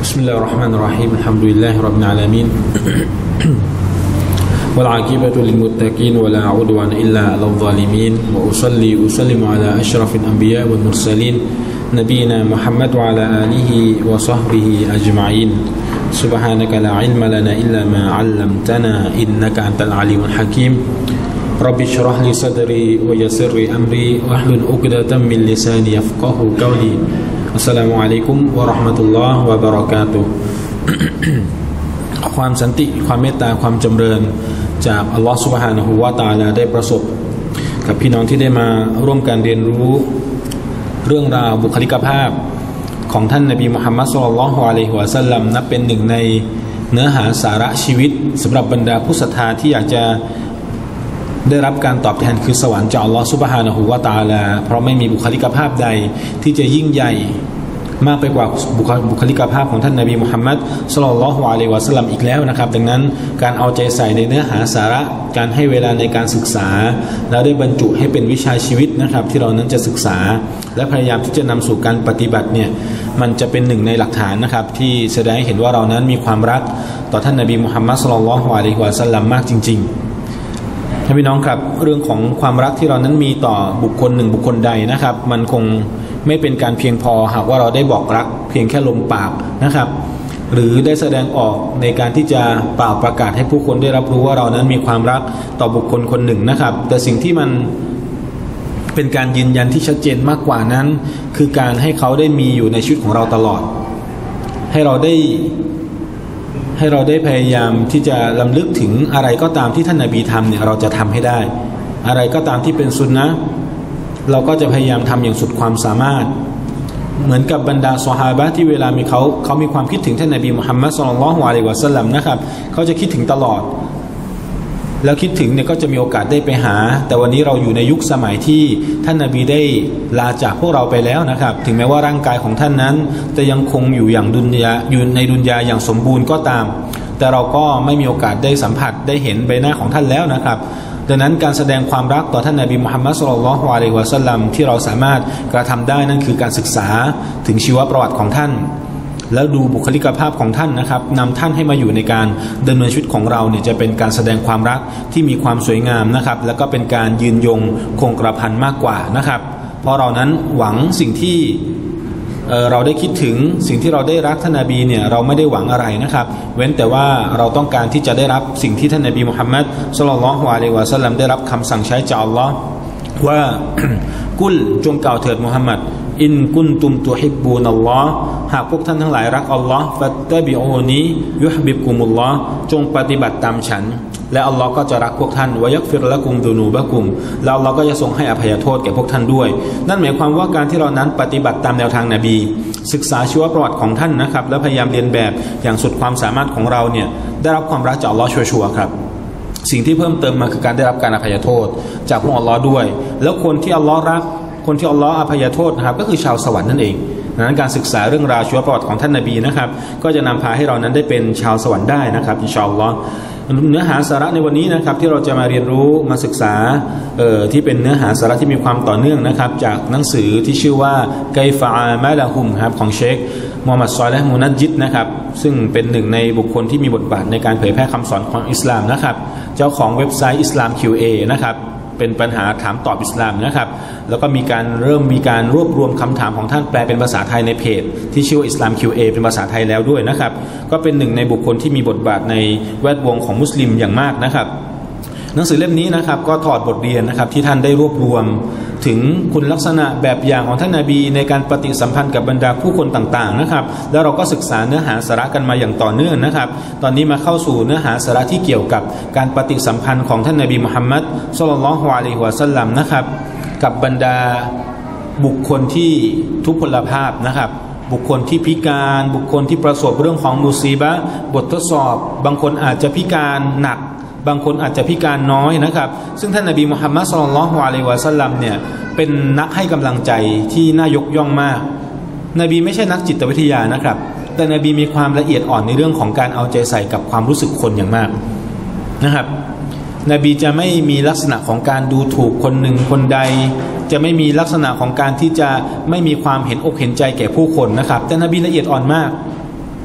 بسم الله الرحمن الرحيم الحمد لله رب العالمين والعاقبة للمتقين ولا عدوان إلا على الظالمين وأصلي وأسلم على أشرف الأنبياء والمرسلين نبينا محمد وعلى آله وصحبه أجمعين سبحانك لا علم لنا إلا ما علمتنا إنك أنت العليم الحكيم رب اشرح لي صدري ويسر لي أمري واحلل عقدة من لساني يفقهوا قولي السلام عليكم ورحمة الله وبركاته ความสันติความเมตตาความจำเริญจากอัลลอฮฺซุบฮานะฮูวะตะอาลาได้ประสบกับพี่น้องที่ได้มาร่วมกันเรียนรู้เรื่องราวบุคลิกภาพของท่านนบีมุฮัมมัดศ็อลลัลลอฮุอะลัยฮิวะซัลลัมนับเป็นหนึ่งในเนื้อหาสาระชีวิตสำหรับบรรดาผู้ศรัทธาที่อยากจะได้รับการตอบแทนคือสวรรค์จากอัลลอฮฺซุบฮานะฮูวะตะอาลาเพราะไม่มีบุคลิกภาพใดที่จะยิ่งใหญ่มากไปกว่าบุคลิกภาพของท่านนบีมุฮัมมัดศ็อลลัลลอฮุอะลัยฮิวะซัลลัมอีกแล้วนะครับดังนั้นการเอาใจใส่ในเนื้อหาสาระการให้เวลาในการศึกษาแล้วได้บรรจุให้เป็นวิชาชีวิตนะครับที่เรานั้นจะศึกษาและพยายามที่จะนำสู่การปฏิบัติเนี่ยมันจะเป็นหนึ่งในหลักฐานนะครับที่แสดงให้เห็นว่าเรานั้นมีความรักต่อท่านนบีมุฮัมมัดศ็อลลัลลอฮุอะลัยฮิวะซัลลัมมากจริงๆท่านพี่น้องครับเรื่องของความรักที่เรานั้นมีต่อบุคคลหนึ่งบุคคลใดนะครับมันคงไม่เป็นการเพียงพอหากว่าเราได้บอกรักเพียงแค่ลมปากนะครับหรือได้แสดงออกในการที่จะเป่าประกาศให้ผู้คนได้รับรู้ว่าเรานั้นมีความรักต่อบุคคลคนหนึ่งนะครับแต่สิ่งที่มันเป็นการยืนยันที่ชัดเจนมากกว่านั้นคือการให้เขาได้มีอยู่ในชีวิตของเราตลอดให้เราได้พยายามที่จะรำลึกถึงอะไรก็ตามที่ท่านนบีทำเนี่ยเราจะทำให้ได้อะไรก็ตามที่เป็นซุนนะห์เราก็จะพยายามทำอย่างสุดความสามารถเหมือนกับบรรดาซอฮาบะห์ที่เวลามีเขามีความคิดถึงท่านนบีมุฮัมมัดศ็อลลัลลอฮุอะลัยฮิวะซัลลัมนะครับเขาจะคิดถึงตลอดแล้วคิดถึงเนี่ยก็จะมีโอกาสได้ไปหาแต่วันนี้เราอยู่ในยุคสมัยที่ท่านนบีได้ลาจากพวกเราไปแล้วนะครับถึงแม้ว่าร่างกายของท่านนั้นจะยังคงอยู่อย่างอยู่ในดุนยาอย่างสมบูรณ์ก็ตามแต่เราก็ไม่มีโอกาสได้สัมผัสได้เห็นใบหน้าของท่านแล้วนะครับดังนั้นการแสดงความรักต่อท่านนบีมุฮัมมัดศ็อลลัลลอฮุอะลัยฮิวะซัลลัมที่เราสามารถกระทำได้นั่นคือการศึกษาถึงชีวประวัติของท่านแล้วดูบุคลิกภาพของท่านนะครับนำท่านให้มาอยู่ในการดำเนินชีวิตของเราเนี่ยจะเป็นการแสดงความรักที่มีความสวยงามนะครับแล้วก็เป็นการยืนยงคงกระพันมากกว่านะครับเพราะเรานั้นหวังสิ่งที่เราได้คิดถึงสิ่งที่เราได้รักท่านนบีเนี่ยเราไม่ได้หวังอะไรนะครับเว้นแต่ว่าเราต้องการที่จะได้รับสิ่งที่ท่านนบีมุฮัมมัดศ็อลลัลลอฮุอะลัยฮิวะซัลลัมได้รับคำสั่งใช้จากอัลลอฮ์ว่า กุลจงกล่าวเถิดมุฮัมมัดอินกุนตุมตุฮิบบูนัลลอฮ์หากพวกท่านทั้งหลายรักอัลลอฮ์ฟัตตะบิอูนียุฮบิบกุมุลลอฮ์จงปฏิบัติตามฉันและอัลลอฮ์ก็จะรักพวกท่านวะยักฟิรละกุมดุนูบะกุมแล้วอัลลอฮ์ก็จะทรงให้อภัยโทษแก่พวกท่านด้วยนั่นหมายความว่าการที่เรานั้นปฏิบัติตามแนวทางนบีศึกษาชีวประวัติของท่านนะครับและพยายามเรียนแบบอย่างสุดความสามารถของเราเนี่ยได้รับความรักจากอัลลอฮ์ชัวร์ๆครับสิ่งที่เพิ่มเติมมาคือการได้รับการอภัยโทษจากพระองค์อัลลอฮ์ด้วยแล้วคนที่อัลลอฮ์รักคนที่อัลลอฮ์อภัยโทษนะครับก็คือชาวสวรรค์นั่นเองดังนั้นการศึกษาเรื่องราวชีวประวัติของท่านนบีนะครับก็จะนำพาให้เรานั้นได้เป็นชาวสวรรค์ได้นะครับอินชาอัลลอฮ์เนื้อหาสาระในวันนี้นะครับที่เราจะมาเรียนรู้มาศึกษาที่เป็นเนื้อหาสาระที่มีความต่อเนื่องนะครับจากหนังสือที่ชื่อว่าไกฟะอามาละฮุมครับของเชคมูฮัมหมัดซอลิห์มุนัจญิดนะครับซึ่งเป็นหนึ่งในบุคคลที่มีบทบาทในการเผยแพร่คำสอนของอิสลามนะครับเจ้าของเว็บไซต์อิสลาม QA นะครับเป็นปัญหาถามตอบอิสลามนะครับแล้วก็มีการรวบรวมคำถามของท่านแปลเป็นภาษาไทยในเพจที่ชื่อว่าอิสลาม QA เป็นภาษาไทยแล้วด้วยนะครับก็เป็นหนึ่งในบุคคลที่มีบทบาทในแวดวงของมุสลิมอย่างมากนะครับหนังสือเล่มนี้นะครับก็ถอดบทเรียนนะครับที่ท่านได้รวบรวมถึงคุณลักษณะแบบอย่างของท่านนบีในการปฏิสัมพันธ์กับบรรดาผู้คนต่างๆนะครับแล้วเราก็ศึกษาเนื้อหาสาระกันมาอย่างต่อเนื่องนะครับตอนนี้มาเข้าสู่เนื้อหาสาระที่เกี่ยวกับการปฏิสัมพันธ์ของท่านนบีมุฮัมมัดศ็อลลัลลอฮุอะลัยฮิวะซัลลัมนะครับกับบรรดาบุคคลที่ทุพพลภาพนะครับบุคคลที่พิการบุคคลที่ประสบเรื่องของมุซีบะห์บททดสอบบางคนอาจจะพิการหนักบางคนอาจจะพิการน้อยนะครับซึ่งท่านนบีมุฮัมมัดศ็อลลัลลอฮุอะลัยฮิวะซัลลัมเนี่ยเป็นนักให้กำลังใจที่น่ายกย่องมากนบีไม่ใช่นักจิตวิทยานะครับแต่นบีมีความละเอียดอ่อนในเรื่องของการเอาใจใส่กับความรู้สึกคนอย่างมากนะครับนบีจะไม่มีลักษณะของการดูถูกคนหนึ่งคนใดจะไม่มีลักษณะของการที่จะไม่มีความเห็นอกเห็นใจแก่ผู้คนนะครับแต่นบีละเอียดอ่อนมาก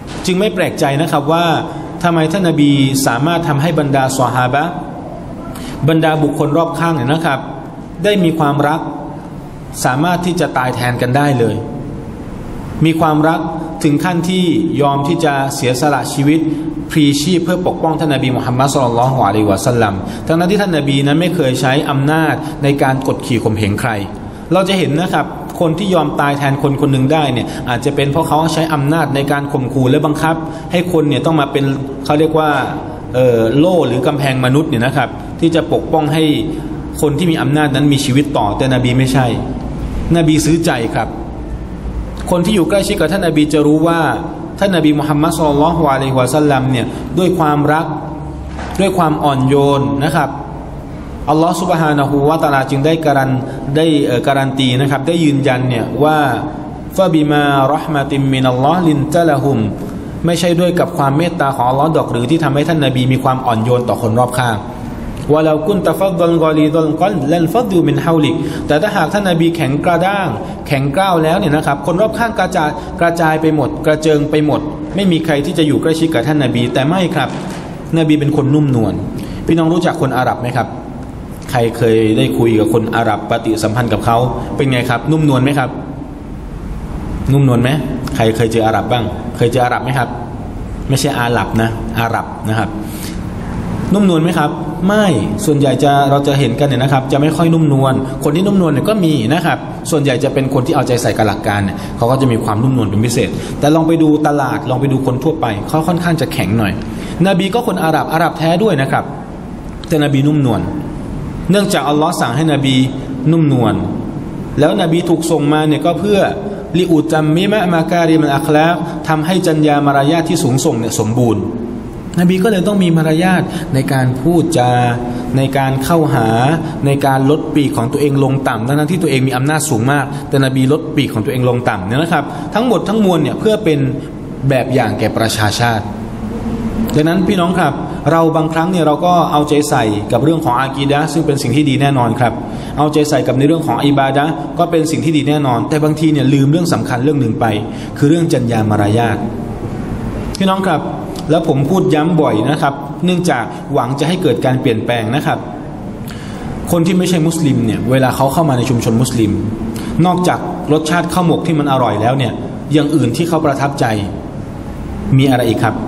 จึงไม่แปลกใจนะครับว่าทำไมท่านนบีสามารถทำให้บรรดาซอฮาบะห์บรรดาบุคคลรอบข้างเนี่ยนะครับได้มีความรักสามารถที่จะตายแทนกันได้เลยมีความรักถึงขั้นที่ยอมที่จะเสียสละชีวิตพลีชีพเพื่อปกป้องท่านนบีมุฮัมมัดศ็อลลัลลอฮุอะลัยฮิวะซัลลัมทั้งนั้นที่ท่านนบีนั้นไม่เคยใช้อำนาจในการกดขี่ข่มเหงใครเราจะเห็นนะครับคนที่ยอมตายแทนคนคนหนึ่งได้เนี่ยอาจจะเป็นเพราะเขาใช้อำนาจในการข่มขู่และบังคับให้คนเนี่ยต้องมาเป็นเขาเรียกว่าโล่หรือกำแพงมนุษย์เนี่ยนะครับที่จะปกป้องให้คนที่มีอำนาจนั้นมีชีวิตต่อแต่นบีไม่ใช่นบีซื้อใจครับคนที่อยู่ใกล้ชิดกับท่านนบีจะรู้ว่าท่านนบีมุฮัมมัดศ็อลลัลลอฮุอะลัยฮิวะซัลลัมเนี่ยด้วยความรักด้วยความอ่อนโยนนะครับอัลลอฮฺซุบฮานะฮูวะตะอาลาจึงได้การันตีนะครับได้ยืนยันเนี่ยว่าฟะบิมาเราะห์มะติมมินัลลอฮ์ลินตะละฮุมไม่ใช่ด้วยกับความเมตตาของอัลลอฮ์ดอกหรือที่ทำให้ท่านนบีมีความอ่อนโยนต่อคนรอบข้างวะลากุนตะฟัดดัลกอลีดัลกัลลันฟัดดูมินฮาวลิกแต่ถ้าหากท่านนบีแข็งกระด้างแข็งกร้าวแล้วเนี่ยนะครับคนรอบข้างกระจายไปหมดกระเจิงไปหมดไม่มีใครที่จะอยู่ใกล้ชิดกับท่านนบีแต่ไม่ครับนบีเป็นคนนุ่มนวลพี่น้องรู้จักคนอาหรับไหมครับใครเคยได้คุยกับคนอาหรับปฏิสัมพันธ์กับเขาเป็นไงครับนุ่มนวลไหมครับนุ่มนวลไหมใครเคยเจออาหรับบ้างเคยเจออาหรับไหมครับไม่ใช่อาหรับนะอาหรับนะครับนุ่มนวลไหมครับไม่ส่วนใหญ่เราจะเห็นกันเนี่ยนะครับจะไม่ค่อยนุ่มนวลคนที่นุ่มนวลเนี่ยก็มีนะครับส่วนใหญ่จะเป็นคนที่เอาใจใส่กับหลักการเนี่ยเขาก็จะมีความนุ่มนวลเป็นพิเศษแต่ลองไปดูตลาดลองไปดูคนทั่วไปเขาค่อนข้างจะแข็งหน่อยนบีก็คนอาหรับแท้ด้วยนะครับแต่นบีนุ่มนวลเนื่องจากอัลลอฮ์สั่งให้นบีนุ่มนวลแล้วนบีถูกส่งมาเนี่ยก็เพื่อลิอุตัมมิมะมาการิมัลอัคลากทำให้จรรยามารยาทที่สูงส่งเนี่ยสมบูรณ์นบีก็เลยต้องมีมารยาทในการพูดจาในการเข้าหาในการลดปีกของตัวเองลงต่ำทั้งที่ตัวเองมีอำนาจสูงมากแต่นบีลดปีกของตัวเองลงต่ำเนี่ยนะครับทั้งหมดทั้งมวลเนี่ยเพื่อเป็นแบบอย่างแก่ประชาชาติดังนั้นพี่น้องครับเราบางครั้งเนี่ยเราก็เอาใจใส่กับเรื่องของอากีดะห์ซึ่งเป็นสิ่งที่ดีแน่นอนครับเอาใจใส่กับในเรื่องของอิบาดะห์ก็เป็นสิ่งที่ดีแน่นอนแต่บางทีเนี่ยลืมเรื่องสำคัญเรื่องหนึ่งไปคือเรื่องจรรยามารยาทพี่น้องครับแล้วผมพูดย้ำบ่อยนะครับเนื่องจากหวังจะให้เกิดการเปลี่ยนแปลงนะครับคนที่ไม่ใช่มุสลิมเนี่ยเวลาเขาเข้ามาในชุมชนมุสลิมนอกจากรสชาติข้าวหมกที่มันอร่อยแล้วเนี่ยอย่างอื่นที่เขาประทับใจมีอะไรอีกครับ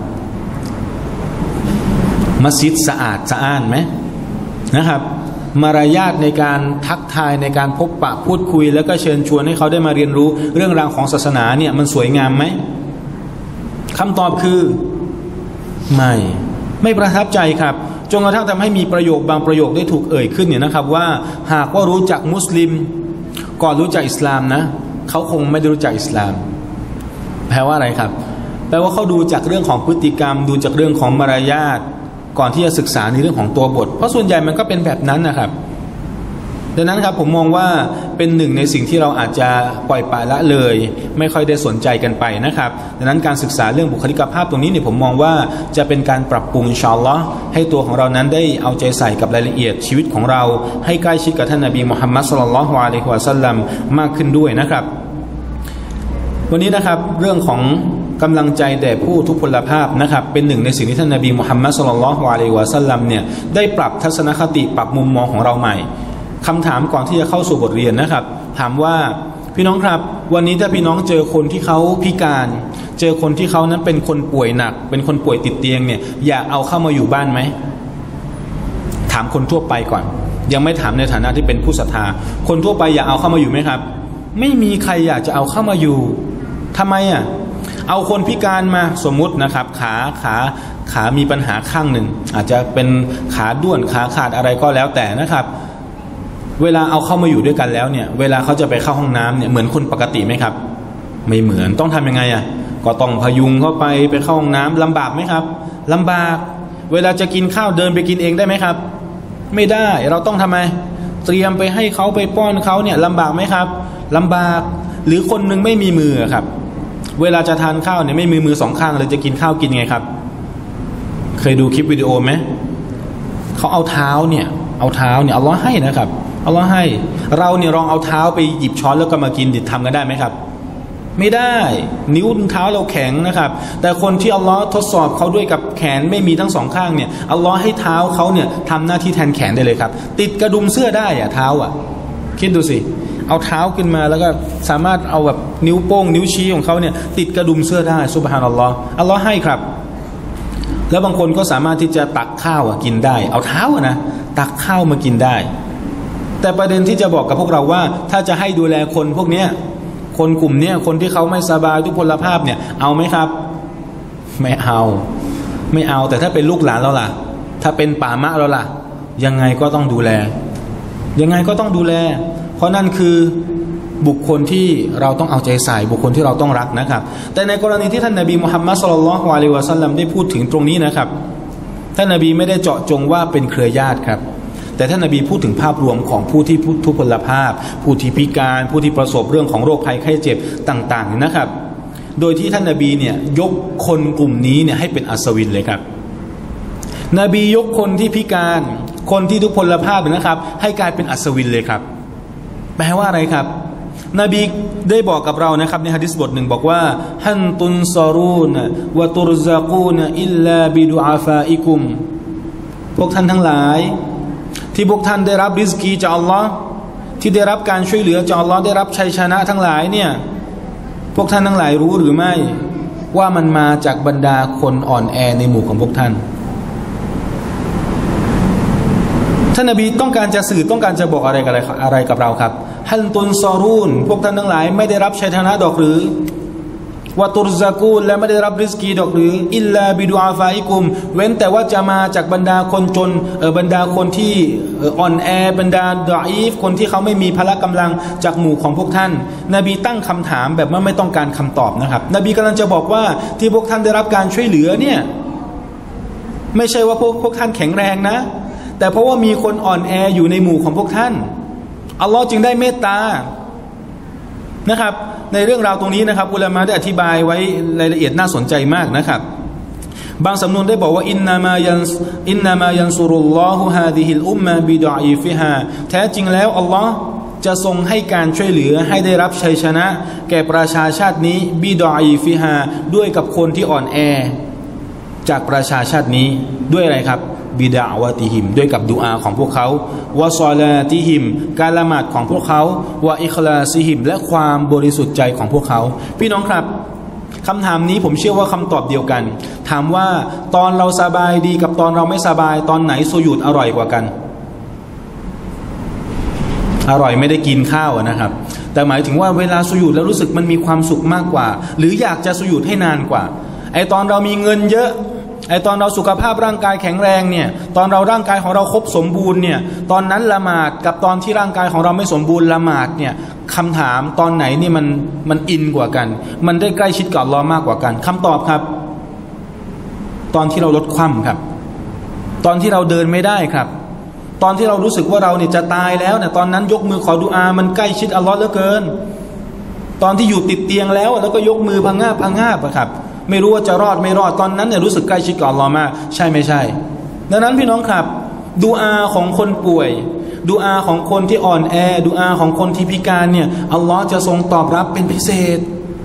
มัสยิดสะอาดสะอ้านไหมนะครับมารยาทในการทักทายในการพบปะพูดคุยแล้วก็เชิญชวนให้เขาได้มาเรียนรู้เรื่องราวของศาสนาเนี่ยมันสวยงามไหมคำตอบคือไม่ประทับใจครับจนกระทั่งทำให้มีประโยคบางประโยคได้ถูกเอ่ยขึ้นเนี่ยนะครับว่าหากว่ารู้จักมุสลิมก่อนรู้จักอิสลามนะเขาคงไม่ได้รู้จักอิสลามแปลว่าอะไรครับแปลว่าเขาดูจากเรื่องของพฤติกรรมดูจากเรื่องของมารยาทก่อนที่จะศึกษาในเรื่องของตัวบทเพราะส่วนใหญ่มันก็เป็นแบบนั้นนะครับดังนั้นครับผมมองว่าเป็นหนึ่งในสิ่งที่เราอาจจะปล่อยปละละเลยไม่ค่อยได้สนใจกันไปนะครับดังนั้นการศึกษาเรื่องบุคลิกภาพตรงนี้เนี่ยผมมองว่าจะเป็นการปรับปรุงอินชาอัลลอฮ์ให้ตัวของเรานั้นได้เอาใจใส่กับรายละเอียดชีวิตของเราให้ใกล้ชิดกับท่านนบีมุฮัมมัดศ็อลลัลลอฮุอะลัยฮิวะซัลลัมมากขึ้นด้วยนะครับวันนี้นะครับเรื่องของกำลังใจแด่ผู้ทุพพลภาพนะครับเป็นหนึ่งในสิ่งที่ท่านนบีมุฮัมมัดศ็อลลัลลอฮุอะลัยฮิวะซัลลัมเนี่ยได้ปรับทัศนคติปรับมุมมองของเราใหม่คำถามก่อนที่จะเข้าสู่บทเรียนนะครับถามว่าพี่น้องครับวันนี้ถ้าพี่น้องเจอคนที่เขาพิการเจอคนที่เขานั้นเป็นคนป่วยหนักเป็นคนป่วยติดเตียงเนี่ยอยากเอาเข้ามาอยู่บ้านไหมถามคนทั่วไปก่อนยังไม่ถามในฐานะที่เป็นผู้ศรัทธาคนทั่วไปอยากเอาเข้ามาอยู่ไหมครับไม่มีใครอยากจะเอาเข้ามาอยู่ทำไมอ่ะเอาคนพิการมาสมมุตินะครับขามีปัญหาข้างหนึ่งอาจจะเป็นขาด้วนขาขาดอะไรก็แล้วแต่นะครับเวลาเอาเข้ามาอยู่ด้วยกันแล้วเนี่ยเวลาเขาจะไปเข้าห้องน้ำเนี่ยเหมือนคนปกติไหมครับไม่เหมือนต้องทำยังไงอ่ะก็ต้องพยุงเข้าไปเข้าห้องน้ำลำบากไหมครับลำบากเวลาจะกินข้าวเดินไปกินเองได้ไหมครับไม่ได้เราต้องทำไมเตรียมไปให้เขาไปป้อนเขาเนี่ยลำบากไหมครับลำบากหรือคนนึงไม่มีมือครับเวลาจะทานข้าวเนี่ยไม่มีมือสองข้างเลยจะกินข้าวกินไงครับเคยดูคลิปวิดีโอไหมเขาเอาเท้าเนี่ยอัลลอฮ์ให้นะครับอัลลอฮ์ให้เราเนี่ยลองเอาเท้าไปหยิบช้อนแล้วก็มากินดิทำกันได้ไหมครับไม่ได้นิ้วเท้าเราแข็งนะครับแต่คนที่อัลลอฮ์ทดสอบเขาด้วยกับแขนไม่มีทั้งสองข้างเนี่ยอัลลอฮ์ให้เท้าเขาเนี่ยทำหน้าที่แทนแขนได้เลยครับติดกระดุมเสื้อได้อะเท้าอะคิดดูสิเอาเท้าขึ้นมาแล้วก็สามารถเอาแบบนิ้วโป้งนิ้วชี้ของเขาเนี่ยติดกระดุมเสื้อได้ซุบฮานัลลอฮ์อัลลอฮ์ให้ครับแล้วบางคนก็สามารถที่จะตักข้าวกินได้เอาเท้านะตักข้าวมากินได้แต่ประเด็นที่จะบอกกับพวกเราว่าถ้าจะให้ดูแลคนพวกเนี้ยคนกลุ่มเนี้ยคนที่เขาไม่สบายทุพพลภาพเนี่ยเอาไหมครับไม่เอาแต่ถ้าเป็นลูกหลานเราล่ะถ้าเป็นป่ามะเราล่ะยังไงก็ต้องดูแลเพราะนั่นคือบุคคลที่เราต้องเอาใจใส่บุคคลที่เราต้องรักนะครับแต่ในกรณีที่ท่านนบีมุฮัมมัดศ็อลลัลลอฮุอะลัยฮิวะซัลลัมได้พูดถึงตรงนี้นะครับท่านนบีไม่ได้เจาะจงว่าเป็นเครือญาติครับแต่ท่านนบีพูดถึงภาพรวมของผู้ที่ทุพพลภาพผู้ที่พิการผู้ที่ประสบเรื่องของโรคภัยไข้เจ็บต่างๆนะครับโดยที่ท่านนบีเนี่ยยกคนกลุ่มนี้เนี่ยให้เป็นอัศวินเลยครับนบียกคนที่พิการคนที่ทุพพลภาพนะครับให้กลายเป็นอัศวินเลยครับแปลว่าอะไรครับนบีได้บอกกับเรานะครับในหะดีษบทหนึ่งบอกว่าฮันตุนซารูนวะตุรซะกูนอิลลาบิดุอาฟาอิกุมพวกท่านทั้งหลายที่พวกท่านได้รับริสกีจากอัลลอฮ์ที่ได้รับการช่วยเหลือจากอัลลอฮ์ได้รับชัยชนะทั้งหลายเนี่ยพวกท่านทั้งหลายรู้หรือไม่ว่ามันมาจากบรรดาคนอ่อนแอในหมู่ของพวกท่านท่านนบีต้องการจะสื่อต้องการจะบอกอะไรกับเราครับฮันตุนซอรูนพวกท่านทั้งหลายไม่ได้รับชัยชนะดอกหรือวะตุรซะกูนและไม่ได้รับริสกีดอกหรืออิลลาบิดุอาฟาอิกุมเว้นแต่ว่าจะมาจากบรรดาคนจนบรรดาคนที่อ่อนแอบรรดาดออีฟคนที่เขาไม่มีพละกำลังจากหมู่ของพวกท่านนบีตั้งคำถามแบบว่าไม่ต้องการคำตอบนะครับนบีกำลังจะบอกว่าที่พวกท่านได้รับการช่วยเหลือเนี่ยไม่ใช่ว่าพวกท่านแข็งแรงนะแต่เพราะว่ามีคนอ่อนแออยู่ในหมู่ของพวกท่านอัลลอฮ์จึงได้เมตตานะครับในเรื่องราวตรงนี้นะครับอุลามะได้อธิบายไว้รายละเอียดน่าสนใจมากนะครับบางสำนวนได้บอกว่าอินนามายันซุรุลลอฮุฮาดิฮิลอุมมะบิดออีฟิฮาแท้จริงแล้วอัลลอฮ์จะทรงให้การช่วยเหลือให้ได้รับชัยชนะแก่ประชาชาตินี้บิดออีฟิฮาด้วยกับคนที่อ่อนแอจากประชาชาตินี้ด้วยอะไรครับบิดาวะติหิมด้วยกับดุอาของพวกเขาวะซอลาติหิมการละหมาดของพวกเขาวะอิคลาซิหิมและความบริสุทธิ์ใจของพวกเขาพี่น้องครับคำถามนี้ผมเชื่อว่าคำตอบเดียวกันถามว่าตอนเราสบายดีกับตอนเราไม่สบายตอนไหนสุญูดอร่อยกว่ากันอร่อยไม่ได้กินข้าวนะครับแต่หมายถึงว่าเวลาสุญูดแล้วรู้สึกมันมีความสุขมากกว่าหรืออยากจะสุญูดให้นานกว่าไอตอนเรามีเงินเยอะไอตอนเราสุขภาพร่างกายแข็งแรงเนี่ยตอนเราร่างกายของเราครบสมบูรณ์เนี่ยตอนนั้นละหมาดกับตอนที่ร่างกายของเราไม่สมบูรณ์ละหมาดเนี่ยคำถามตอนไหนนี่มันอินกว่ากันมันได้ใกล้ชิดกับอัลเลาะห์มากกว่ากันคำตอบครับตอนที่เราลดความครับตอนที่เราเดินไม่ได้ครับตอนที่เรารู้สึกว่าเราเนี่ยจะตายแล้วเนี่ยตอนนั้นยกมือขอดุอามันใกล้ชิดอัลเลาะห์เหลือเกินตอนที่อยู่ติดเตียงแล้วก็ยกมือพังงาบครับไม่รู้ว่าจะรอดไม่รอดตอนนั้นเนี่ยรู้สึกใกล้ชิดกับอัลเลาะห์มากใช่ไม่ใช่ดังนั้นพี่น้องครับดุอาของคนป่วยดุอาของคนที่อ่อนแอดุอาของคนที่พิการเนี่ยอัลเลาะห์จะทรงตอบรับเป็นพิเศษ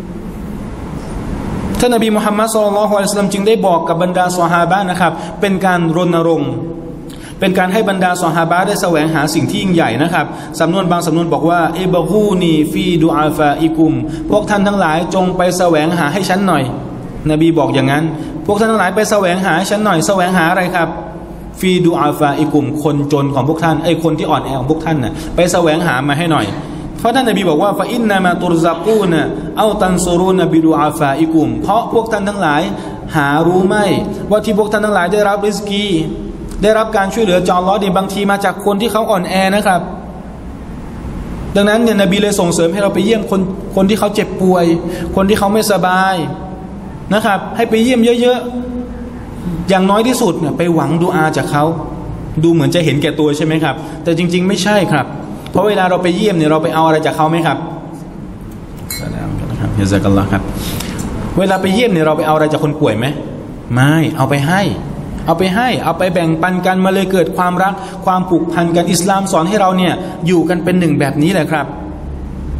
ท่านนบีมุฮัมมัดศ็อลลัลลอฮุอะลัยฮิวะซัลลัมจึงได้บอกกับบรรดาซอฮาบะห์นะครับเป็นการรณรงค์เป็นการให้บรรดาซอฮาบะห์ได้แสวงหาสิ่งที่ยิ่งใหญ่นะครับสำนวนบางสำนวนบอกว่าอิบกูนีฟีดุอาฟาอิกุมพวกท่านทั้งหลายจงไปแสวงหาให้ฉันหน่อยนบีบอกอย่างนั้นพวกท่านทั้งหลายไปแสวงหาฉันหน่อยแสวงหาอะไรครับฟีดูอาฟาอิกุมคนจนของพวกท่านคนที่อ่อนแอของพวกท่านน่ะไปแสวงหามาให้หน่อยเพราะท่านนบีบอกว่าฟาอินนามาตุรซะกูนะเอาตันซูรูนบิดูอาฟาอิกุมเพราะพวกท่านทั้งหลายหารู้ไหมว่าที่พวกท่านทั้งหลายได้รับริสกีได้รับการช่วยเหลือจากอัลเลาะห์เนี่ยบางทีมาจากคนที่เขาอ่อนแอนะครับดังนั้นเนี่ยนบีเลยส่งเสริมให้เราไปเยี่ยมคนที่เขาเจ็บป่วยคนที่เขาไม่สบายนะครับให้ไปเยี่ยมเยอะๆอย่างน้อยที่สุดเนี่ยไปหวังดุอาจากเขาดูเหมือนจะเห็นแก่ตัวใช่ไหมครับแต่จริงๆไม่ใช่ครับเพราะเวลาเราไปเยี่ยมเนี่ยเราไปเอาอะไรจากเขาไหมครับสลามครับยะซากัลลอฮ์ครับเวลาไปเยี่ยมเนี่ยเราไปเอาอะไรจากคนป่วยไหมไม่เอาไปให้เอาไปแบ่งปันกันมาเลยเกิดความรักความผูกพันกันอิสลามสอนให้เราเนี่ยอยู่กันเป็นหนึ่งแบบนี้แหละครับ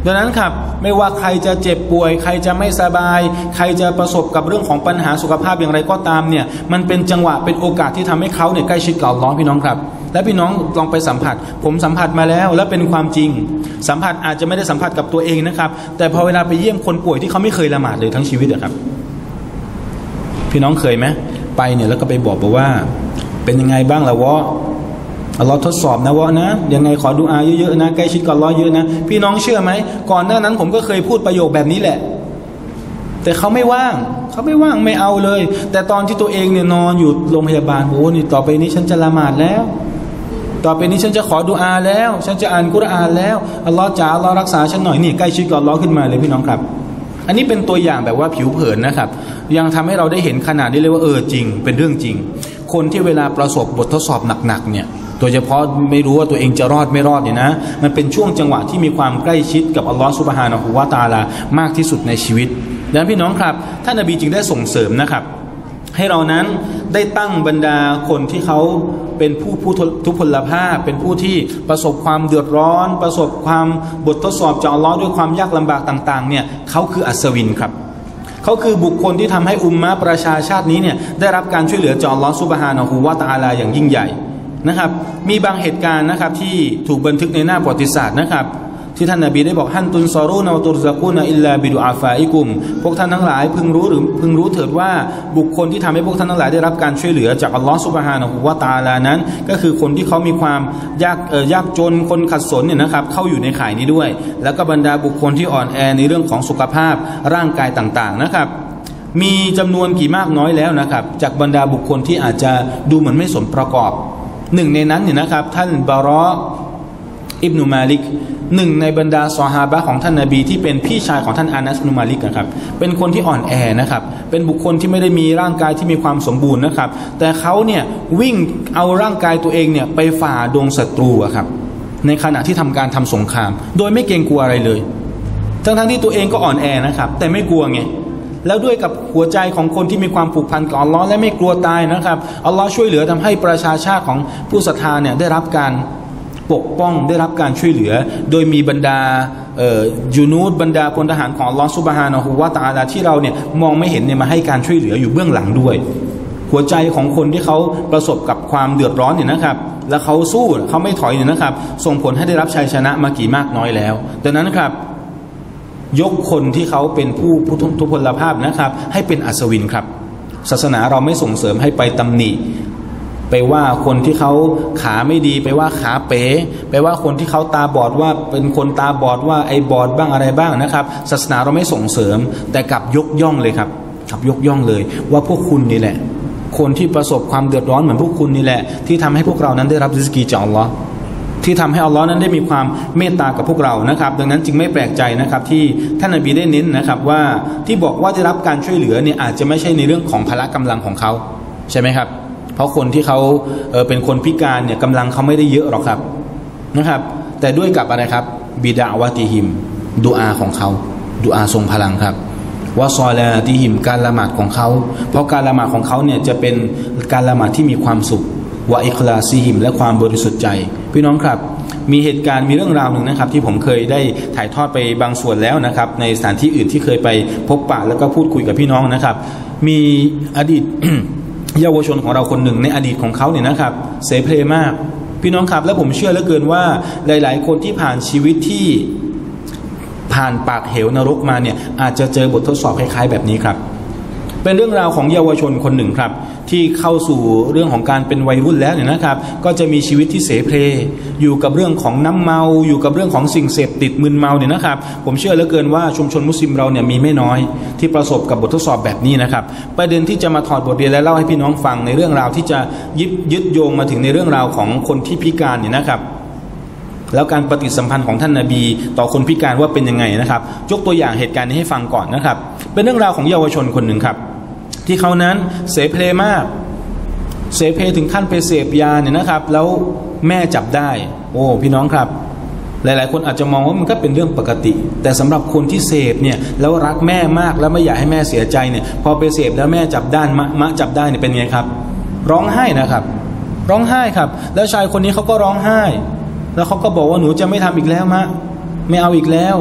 ดังนั้นครับไม่ว่าใครจะเจ็บป่วยใครจะไม่สบายใครจะประสบกับเรื่องของปัญหาสุขภาพอย่างไรก็ตามเนี่ยมันเป็นจังหวะเป็นโอกาสที่ทำให้เขาเนี่ยใกล้ชิดกับอัลเลาะห์พี่น้องครับและพี่น้องลองไปสัมผัสผมสัมผัสมาแล้วและเป็นความจริงสัมผัสอาจจะไม่ได้สัมผัสกับตัวเองนะครับแต่พอเวลาไปเยี่ยมคนป่วยที่เขาไม่เคยละหมาดเลยทั้งชีวิตอะครับพี่น้องเคยไหมไปเนี่ยแล้วก็ไปบอกว่าเป็นยังไงบ้างล่ะวะอัลลอฮ์ทดสอบนะวะนะยังไงขอดุอาเยอะๆนะใกล้ชิดกับอัลลอฮ์เยอะนะพี่น้องเชื่อไหมก่อนหน้านั้นผมก็เคยพูดประโยคแบบนี้แหละแต่เขาไม่ว่างไม่เอาเลยแต่ตอนที่ตัวเองเนี่ยนอนอยู่โรงพยาบาลโอ้นี่ต่อไปนี้ฉันจะละหมาดแล้วต่อไปนี้ฉันจะขอดุอาแล้วฉันจะอ่านกุรอานแล้วอัลลอฮ์จ๋าอัลลอฮ์รักษาฉันหน่อยนี่ใกล้ชิดกับอัลลอฮ์ขึ้นมาเลยพี่น้องครับอันนี้เป็นตัวอย่างแบบว่าผิวเผินนะครับยังทำให้เราได้เห็นขนาดนี้เลยว่าจริงเป็นเรื่องจริงคนที่เวลาประสบบททดสอบหนักๆเนี่ยโดยเฉพาะไม่รู้ว่าตัวเองจะรอดไม่รอดเนี่ยนะมันเป็นช่วงจังหวะที่มีความใกล้ชิดกับอัลลอฮฺซุบฮานะฮูวะตะอาลามากที่สุดในชีวิตดังนั้นพี่น้องครับท่านนบีจึงได้ส่งเสริมนะครับให้เรานั้นได้ตั้งบรรดาคนที่เขาเป็นผู้ทุพพลภาพเป็นผู้ที่ประสบความเดือดร้อนประสบความบททดสอบจากอัลลอฮ์ด้วยความยากลำบากต่างๆเนี่ยเขาคืออัศวินครับเขาคือบุคคลที่ทำให้อุมมะประชาชาตินี้เนี่ยได้รับการช่วยเหลือจากอัลลอฮ์ซุบฮานะฮูวะตะอาลาอย่างยิ่งใหญ่นะครับมีบางเหตุการณ์นะครับที่ถูกบันทึกในหน้าประวัติศาสตร์นะครับที่ท่านนบีได้บอกฮันตุนซอรูนาวตุรซากูนอิลลาบิดุอาฟาอิกุมพวกท่านทั้งหลายพึงรู้เถิดว่าบุคคลที่ทำให้พวกท่านทั้งหลายได้รับการช่วยเหลือจากอัลลอฮ์ซุบฮานะฮูวะตะอาลานั้นก็คือคนที่เขามีความยากจนคนขัดสนเนี่ยนะครับเข้าอยู่ในข่ายนี้ด้วยแล้วก็บรรดาบุคคลที่อ่อนแอในเรื่องของสุขภาพร่างกายต่างๆนะครับมีจำนวนกี่มากน้อยแล้วนะครับจากบรรดาบุคคลที่อาจจะดูเหมือนไม่สมประกอบหนึ่งในนั้นเนี่ยนะครับท่านบารออิบนุมาลิกหนึ่งในบรรดาซอฮาบะห์ของท่านนบีที่เป็นพี่ชายของท่านอานัสอิบนุมาลิกนะครับเป็นคนที่อ่อนแอนะครับเป็นบุคคลที่ไม่ได้มีร่างกายที่มีความสมบูรณ์นะครับแต่เขาเนี่ยวิ่งเอาร่างกายตัวเองเนี่ยไปฝ่าดงศัตรูครับในขณะที่ทำการทำสงครามโดยไม่เกรงกลัวอะไรเลยทั้งที่ตัวเองก็อ่อนแอนะครับแต่ไม่กลัวไงแล้วด้วยกับหัวใจของคนที่มีความผูกพันกับอัลลอฮ์และไม่กลัวตายนะครับอัลลอฮ์ช่วยเหลือทำให้ประชาชาติของผู้ศรัทธาเนี่ยได้รับการปกป้องได้รับการช่วยเหลือโดยมีบรรดายูนูดบรรดาพลทหารของอัลลอฮ์ซุบฮานะฮูวะตะอาลาที่เราเนี่ยมองไม่เห็นเนี่ยมาให้การช่วยเหลืออยู่เบื้องหลังด้วยหัวใจของคนที่เขาประสบกับความเดือดร้อนเนี่ยนะครับแล้วเขาสู้เขาไม่ถอยเนี่ยนะครับส่งผลให้ได้รับชัยชนะมากี่มากน้อยแล้วดังนั้นครับยกคนที่เขาเป็นผู้ทุพพลภาพนะครับให้เป็นอัศวินครับศาสนาเราไม่ส่งเสริมให้ไปตำหนิไปว่าคนที่เขาขาไม่ดีไปว่าขาเป๋ไปว่าคนที่เขาตาบอดว่าเป็นคนตาบอดว่าไอ้บอดบ้างอะไรบ้างนะครับศาสนาเราไม่ส่งเสริมแต่กลับยกย่องเลยครับกลับยกย่องเลยว่าพวกคุณนี่แหละคนที่ประสบความเดือดร้อนเหมือนพวกคุณนี่แหละที่ทำให้พวกเรานั้นได้รับริสกีจากอัลลอฮ์ที่ทำให้อัลลอฮ์นั้นได้มีความเมตตากับพวกเรานะครับดังนั้นจึงไม่แปลกใจนะครับที่ท่านนบีได้เน้นนะครับว่าที่บอกว่าได้รับการช่วยเหลือเนี่ยอาจจะไม่ใช่ในเรื่องของพละกำลังของเขาใช่ไหมครับเพราะคนที่เขาเป็นคนพิการเนี่ยกำลังเขาไม่ได้เยอะหรอกครับนะครับแต่ด้วยกับอะไรครับบิดาวะติฮิมดุอาของเขาดุอาทรงพลังครับวะซอลาติฮิมการละหมาดของเขาเพราะการละหมาดของเขาเนี่ยจะเป็นการละหมาดที่มีความสุขวะอิคลาซิฮิมและความบริสุทธิ์ใจพี่น้องครับมีเหตุการณ์มีเรื่องราวหนึ่งนะครับที่ผมเคยได้ถ่ายทอดไปบางส่วนแล้วนะครับในสถานที่อื่นที่เคยไปพบปะแล้วก็พูดคุยกับพี่น้องนะครับมีอดีต เยาวชนของเราคนหนึ่งในอดีตของเขาเนี่ยนะครับเสเพลมากพี่น้องครับและผมเชื่อเหลือเกินว่าหลายๆคนที่ผ่านชีวิตที่ผ่านปากเหวนรกมาเนี่ยอาจจะเจอบททดสอบคล้ายๆแบบนี้ครับเป็นเรื่องราวของเยาวชนคนหนึ่งครับที่เข้าสู่เรื่องของการเป็นวัยรุ่นแล้วเนี่ยนะครับก็จะมีชีวิตที่เสเพลอยู่กับเรื่องของน้ำเมาอยู่กับเรื่องของสิ่งเสพติดมึนเมาเนี่ยนะครับผมเชื่อเหลือเกินว่าชุมชนมุสลิมเราเนี่ยมีไม่น้อยที่ประสบกับบททดสอบแบบนี้นะครับประเด็นที่จะมาถอดบทเรียนและเล่าให้พี่น้องฟังในเรื่องราวที่จะยึดโยงมาถึงในเรื่องราวของคนที่พิการเนี่ยนะครับแล้วการปฏิสัมพันธ์ของท่านนบีต่อคนพิการว่าเป็นยังไงนะครับยกตัวอย่างเหตุการณ์นี้ให้ฟังก่อนนะครับเป็นเรื่องราวของเยาวชนคนหนึ่งครับที่เขานั้นเสเพลมากเสเพลถึงขั้นไปเสพยาเนี่ยนะครับแล้วแม่จับได้โอ้พี่น้องครับหลายๆคนอาจจะมองว่ามันก็เป็นเรื่องปกติแต่สำหรับคนที่เสพเนี่ยแล้วรักแม่มากแล้วไม่อยากให้แม่เสียใจเนี่ยพอไปเสพแล้วแม่จับได้มะจับได้เนี่ยเป็นไงครับร้องไห้นะครับร้องไห้ครับแล้วชายคนนี้เขาก็ร้องไห้แล้วเขาก็บอกว่าหนูจะไม่ทำอีกแล้วมะไม่เอาอีกแล้ว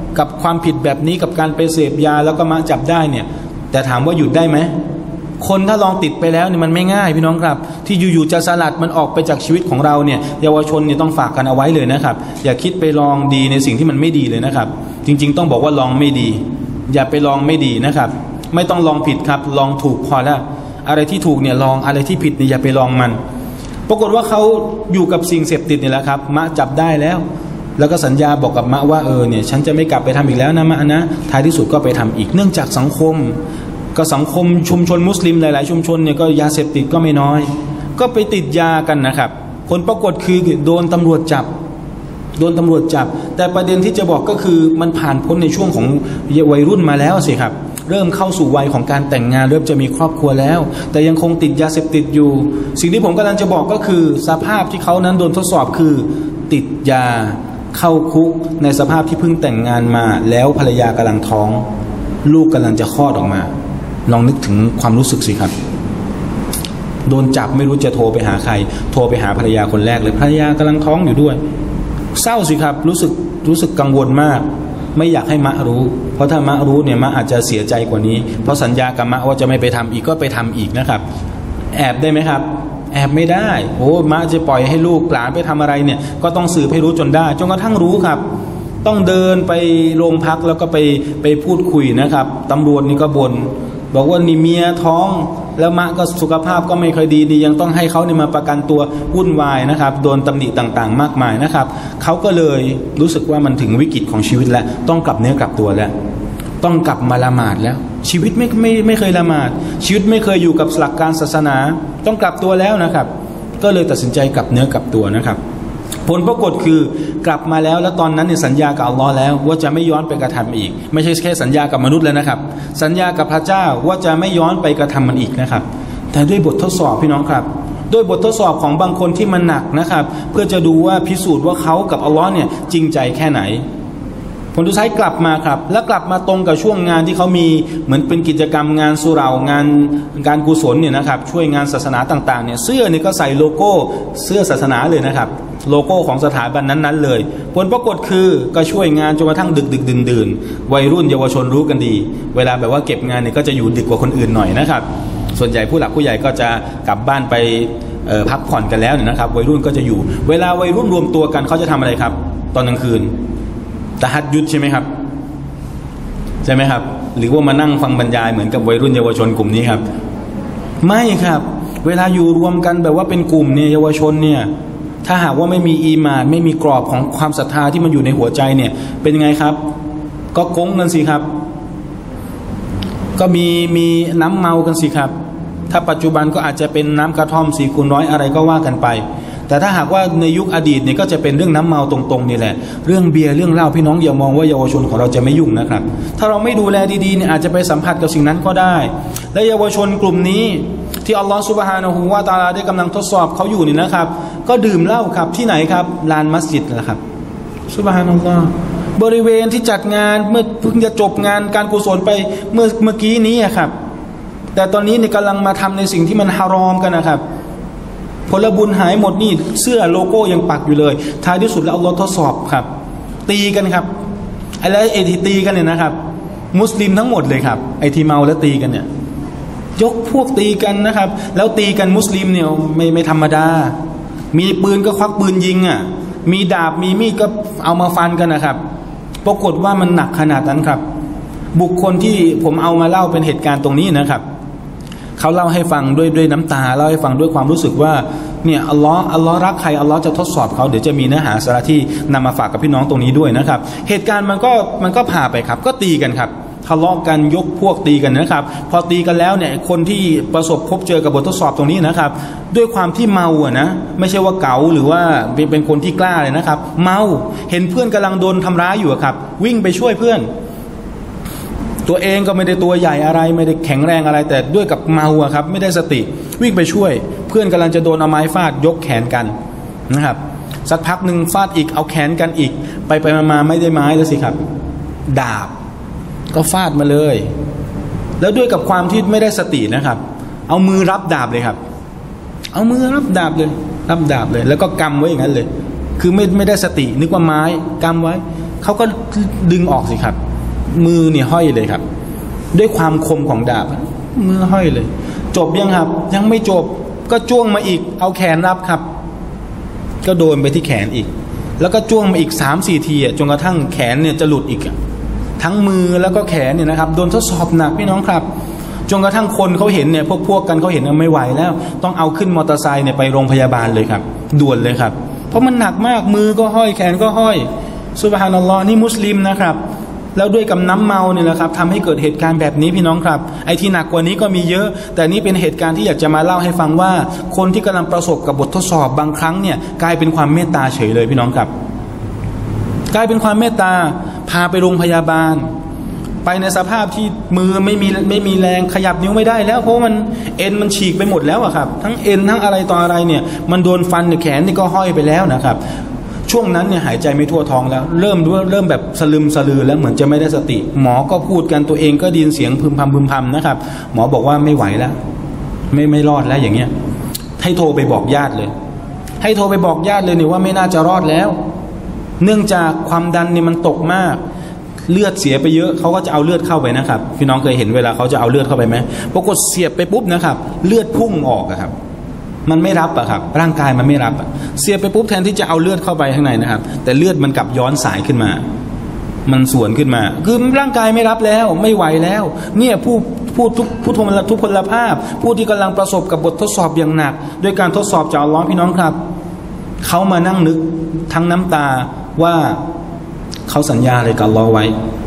กับความผิดแบบนี้กับการไปเสพยาแล้วก็มาจับได้เนี่ยแต่ถามว่าหยุดได้ไหมคนถ้าลองติดไปแล้วเนี่ยมันไม่ง่ายพี่น้องครับที่อยู่ๆจะสลัดมันออกไปจากชีวิตของเราเนี่ยเยาวชนเนี่ยต้องฝากกันเอาไว้เลยนะครับอย่าคิดไปลองดีในสิ่งที่มันไม่ดีเลยนะครับจริงๆต้องบอกว่าลองไม่ดีอย่าไปลองไม่ดีนะครับไม่ต้องลองผิดครับลองถูกพอแล้วอะไรที่ถูกเนี่ยลองอะไรที่ผิดเนี่ยอย่าไปลองมันปรากฏว่าเขาอยู่กับสิ่งเสพติดนี่แหละครับมะจับได้แล้วก็สัญญาบอกกับมะว่าเนี่ยฉันจะไม่กลับไปทำอีกแล้วนะมะนะท้ายที่สุดก็ไปทำอีกเนื่องจากสังคมชุมชนมุสลิมหลายๆชุมชนเนี่ยก็ยาเสพติดก็ไม่น้อยก็ไปติดยากันนะครับผลปรากฏคือโดนตำรวจจับแต่ประเด็นที่จะบอกก็คือมันผ่านพ้นในช่วงของวัยรุ่นมาแล้วสิครับเริ่มเข้าสู่วัยของการแต่งงานเริ่มจะมีครอบครัวแล้วแต่ยังคงติดยาเสพติดอยู่สิ่งที่ผมกำลังจะบอกก็คือสภาพที่เขานั้นโดนทดสอบคือติดยาเข้าคุกในสภาพที่เพิ่งแต่งงานมาแล้วภรรยากำลังท้องลูกกำลังจะคลอดออกมาลองนึกถึงความรู้สึกสิครับโดนจับไม่รู้จะโทรไปหาใครโทรไปหาภรรยาคนแรกเลยภรรยากำลังท้องอยู่ด้วยเศร้าสิครับรู้สึกกังวลมากไม่อยากให้มะรู้เพราะถ้ามะรู้เนี่ยมะอาจจะเสียใจกว่านี้เพราะสัญญากับมะว่าจะไม่ไปทำอีกก็ไปทำอีกนะครับแอบได้ไหมครับแอบไม่ได้มะจะปล่อยให้ลูกหลานไปทำอะไรเนี่ยก็ต้องสืบให้รู้จนได้จนกระทั่งรู้ครับต้องเดินไปโรงพักแล้วก็ไปพูดคุยนะครับตำรวจนี่ก็บ่นบอกว่านี่เมียท้องแล้วมะก็สุขภาพก็ไม่ค่อยดียังต้องให้เขาเนี่ยมาประกันตัววุ่นวายนะครับโดนตำหนิต่างๆมากมายนะครับเขาก็เลยรู้สึกว่ามันถึงวิกฤตของชีวิตแล้วต้องกลับเนื้อกลับตัวแล้วต้องกลับมาละหมาดแล้วชีวิตไม่เคยละหมาดชีวิตไม่เคยอยู่กับหลักการศาสนาต้องกลับตัวแล้วนะครับก็เลยตัดสินใจกลับเนื้อกลับตัวนะครับผลปรากฏคือกลับมาแล้วตอนนั้นเนี่ยสัญญากับอัลลอฮ์แล้วว่าจะไม่ย้อนไปกระทำอีกไม่ใช่แค่สัญญากับมนุษย์แล้วนะครับสัญญากับพระเจ้าว่าจะไม่ย้อนไปกระทำมันอีกนะครับแต่ด้วยบททดสอบพี่น้องครับด้วยบททดสอบของบางคนที่มันหนักนะครับเพื่อจะดูว่าพิสูจน์ว่าเขากับอัลลอฮ์เนี่ยจริงใจแค่ไหนผลสุดท้ายกลับมาครับและกลับมาตรงกับช่วงงานที่เขามีเหมือนเป็นกิจกรรมงานสุเหร่างานการกุศลเนี่ยนะครับช่วยงานศาสนาต่างๆเนี่ยเสื้อนี่ก็ใส่โลโก้เสื้อศาสนาเลยนะครับโลโก้ของสถาบันนั้นๆเลยผลปรากฏคือก็ช่วยงานจนกระทั่งดึกดื่นวัยรุ่นเยาวชนรู้กันดีเวลาแบบว่าเก็บงานเนี่ยก็จะอยู่ดึกกว่าคนอื่นหน่อยนะครับส่วนใหญ่ผู้หลักผู้ใหญ่ก็จะกลับบ้านไปพักผ่อนกันแล้วเนี่ยนะครับวัยรุ่นก็จะอยู่เวลาวัยรุ่นรวมตัวกันเขาจะทำอะไรครับตอนกลางคืนตะฮัดยุดใช่ไหมครับหรือว่ามานั่งฟังบรรยายเหมือนกับวัยรุ่นเยาวชนกลุ่มนี้ครับไม่ครับเวลาอยู่รวมกันแบบว่าเป็นกลุ่มเนี่ยเยาวชนเนี่ยถ้าหากว่าไม่มีอีหม่านไม่มีกรอบของความศรัทธาที่มันอยู่ในหัวใจเนี่ยเป็นยังไงครับก็ก้งกันสิครับก็มีน้ำเมากันสิครับถ้าปัจจุบันก็อาจจะเป็นน้ำกระท่อม4 คูณ 100อะไรก็ว่ากันไปแต่ถ้าหากว่าในยุคอดีตเนี่ยก็จะเป็นเรื่องน้ำเมาตรงๆนี่แหละเรื่องเบียร์เรื่องเหล้าพี่น้องอย่ามองว่าเยาวชนของเราจะไม่ยุ่งนะครับถ้าเราไม่ดูแลดีๆเนี่ยอาจจะไปสัมผัสกับสิ่งนั้นก็ได้และเยาวชนกลุ่มนี้ที่อัลลอฮฺซุบฮานะฮูวะตะอาลาได้กำลังทดสอบเขาอยู่นี่นะครับก็ดื่มเหล้าครับที่ไหนครับลานมัสยิดนะครับซุบฮานัลลอฮ์บริเวณที่จัดงานเมื่อเพิ่งจะจบงานการกุศลไปเมื่อกี้นี้ครับแต่ตอนนี้เนี่ยกำลังมาทำในสิ่งที่มันฮารอมกันนะครับผลบุญหายหมดนี่เสื้อโลโก้ยังปักอยู่เลยท้ายที่สุดแล้วอัลลอฮ์ทดสอบครับตีกันครับอะไรที่ตีกันเนี่ยนะครับมุสลิมทั้งหมดเลยครับไอ้ที่เมาแล้วตีกันเนี่ยยกพวกตีกันนะครับแล้วตีกันมุสลิมเนี่ยไม่ธรรมดามีปืนก็ควักปืนยิงอ่ะมีดาบมีมีดก็เอามาฟันกันนะครับปรากฏว่ามันหนักขนาดนั้นครับบุคคลที่ผมเอามาเล่าเป็นเหตุการณ์ตรงนี้นะครับเขาเล่าให้ฟังด้วยน้ำตาเล่าให้ฟังด้วยความรู้สึกว่าเนี่ยอัลลอฮ์รักใครอัลลอฮ์จะทดสอบเขาเดี๋ยวจะมีเนื้อหาสาระที่นำมาฝากกับพี่น้องตรงนี้ด้วยนะครับเหตุการณ์มันก็ผ่าไปครับก็ตีกันครับทะเลาะกันยกพวกตีกันนะครับพอตีกันแล้วเนี่ยคนที่ประสบพบเจอกับบททดสอบตรงนี้นะครับด้วยความที่เมาอะนะไม่ใช่ว่าเก๋าหรือว่าเป็นคนที่กล้าเลยนะครับเมาเห็นเพื่อนกำลังโดนทำร้ายอยู่ครับวิ่งไปช่วยเพื่อนตัวเองก็ไม่ได้ตัวใหญ่อะไรไม่ได้แข็งแรงอะไรแต่ด้วยกับเมาอะครับไม่ได้สติวิ่งไปช่วยเพื่อนกำลังจะโดนเอาไม้ฟาดยกแขนกันนะครับสักพักหนึ่งฟาดอีกเอาแขนกันอีกไปมาไม่ได้ไม้แล้วสิครับดาบก็ฟาดมาเลยแล้วด้วยกับความที่ไม่ได้สตินะครับเอามือรับดาบเลยครับเอามือรับดาบเลยแล้วก็กำไว้อย่างนั้นเลยคือไม่ได้สตินึกว่าไม้กำไว้เขาก็ดึงออกสิครับมือเนี่ยห้อยเลยครับด้วยความคมของดาบมือห้อยเลยจบยังครับยังไม่จบก็จ้วงมาอีกเอาแขนรับครับก็โดนไปที่แขนอีกแล้วก็จ้วงมาอีก 3-4 ทีจนกระทั่งแขนเนี่ยจะหลุดอีกทั้งมือแล้วก็แขนเนี่ยนะครับโดนทดสอบหนักพี่น้องครับจนกระทั่งคนเขาเห็นเนี่ยพวกกันเขาเห็นไม่ไหวแล้วต้องเอาขึ้นมอเตอร์ไซค์เนี่ยไปโรงพยาบาลเลยครับด่วนเลยครับเพราะมันหนักมากมือก็ห้อยแขนก็ห้อยซุบฮานัลลอฮ์นี่มุสลิมนะครับแล้วด้วยกับน้ำเมาเนี่ยนะครับทำให้เกิดเหตุการณ์แบบนี้พี่น้องครับไอ้ที่หนักกว่านี้ก็มีเยอะแต่นี่เป็นเหตุการณ์ที่อยากจะมาเล่าให้ฟังว่าคนที่กำลังประสบกับบททดสอบบางครั้งเนี่ยกลายเป็นความเมตตาเฉยเลยพี่น้องครับกลายเป็นความเมตตาพาไปโรงพยาบาลไปในสภาพที่มือไม่มีแรงขยับนิ้วไม่ได้แล้วเพราะมันเอ็นมันฉีกไปหมดแล้วอะครับทั้งเอ็นทั้งอะไรต่ออะไรเนี่ยมันโดนฟันแขนนี่ก็ห้อยไปแล้วนะครับช่วงนั้นเนี่ยหายใจไม่ทั่วท้องแล้วเริ่มแบบสลึมสลือแล้วเหมือนจะไม่ได้สติหมอก็พูดกันตัวเองก็ได้ยินเสียงพึมพำนะครับหมอบอกว่าไม่ไหวแล้วไม่รอดแล้วอย่างเงี้ยให้โทรไปบอกญาติเลยให้โทรไปบอกญาติเลยเนี่ยว่าไม่น่าจะรอดแล้วเนื่องจากความดันเนี่ยมันตกมากเลือดเสียไปเยอะเขาก็จะเอาเลือดเข้าไปนะครับพี่น้องเคยเห็นเวลาเขาจะเอาเลือดเข้าไปไหมปรากฏเสียบไปปุ๊บนะครับเลือดพุ่งออกครับมันไม่รับอะครับร่างกายมันไม่รับเสียบไปปุ๊บแทนที่จะเอาเลือดเข้าไปข้างในนะครับแต่เลือดมันกลับย้อนสายขึ้นมามันสวนขึ้นมาคือร่างกายไม่รับแล้วไม่ไหวแล้วเนี่ยผู้ทุพพลภาพผู้ที่กำลังประสบกับบททดสอบอย่างหนักด้วยการทดสอบจากอัลเลาะห์พี่น้องครับเขามานั่งนึกทั้งน้ำตาว่าเขาสัญญาอะไรกับอัลเลาะห์ไว้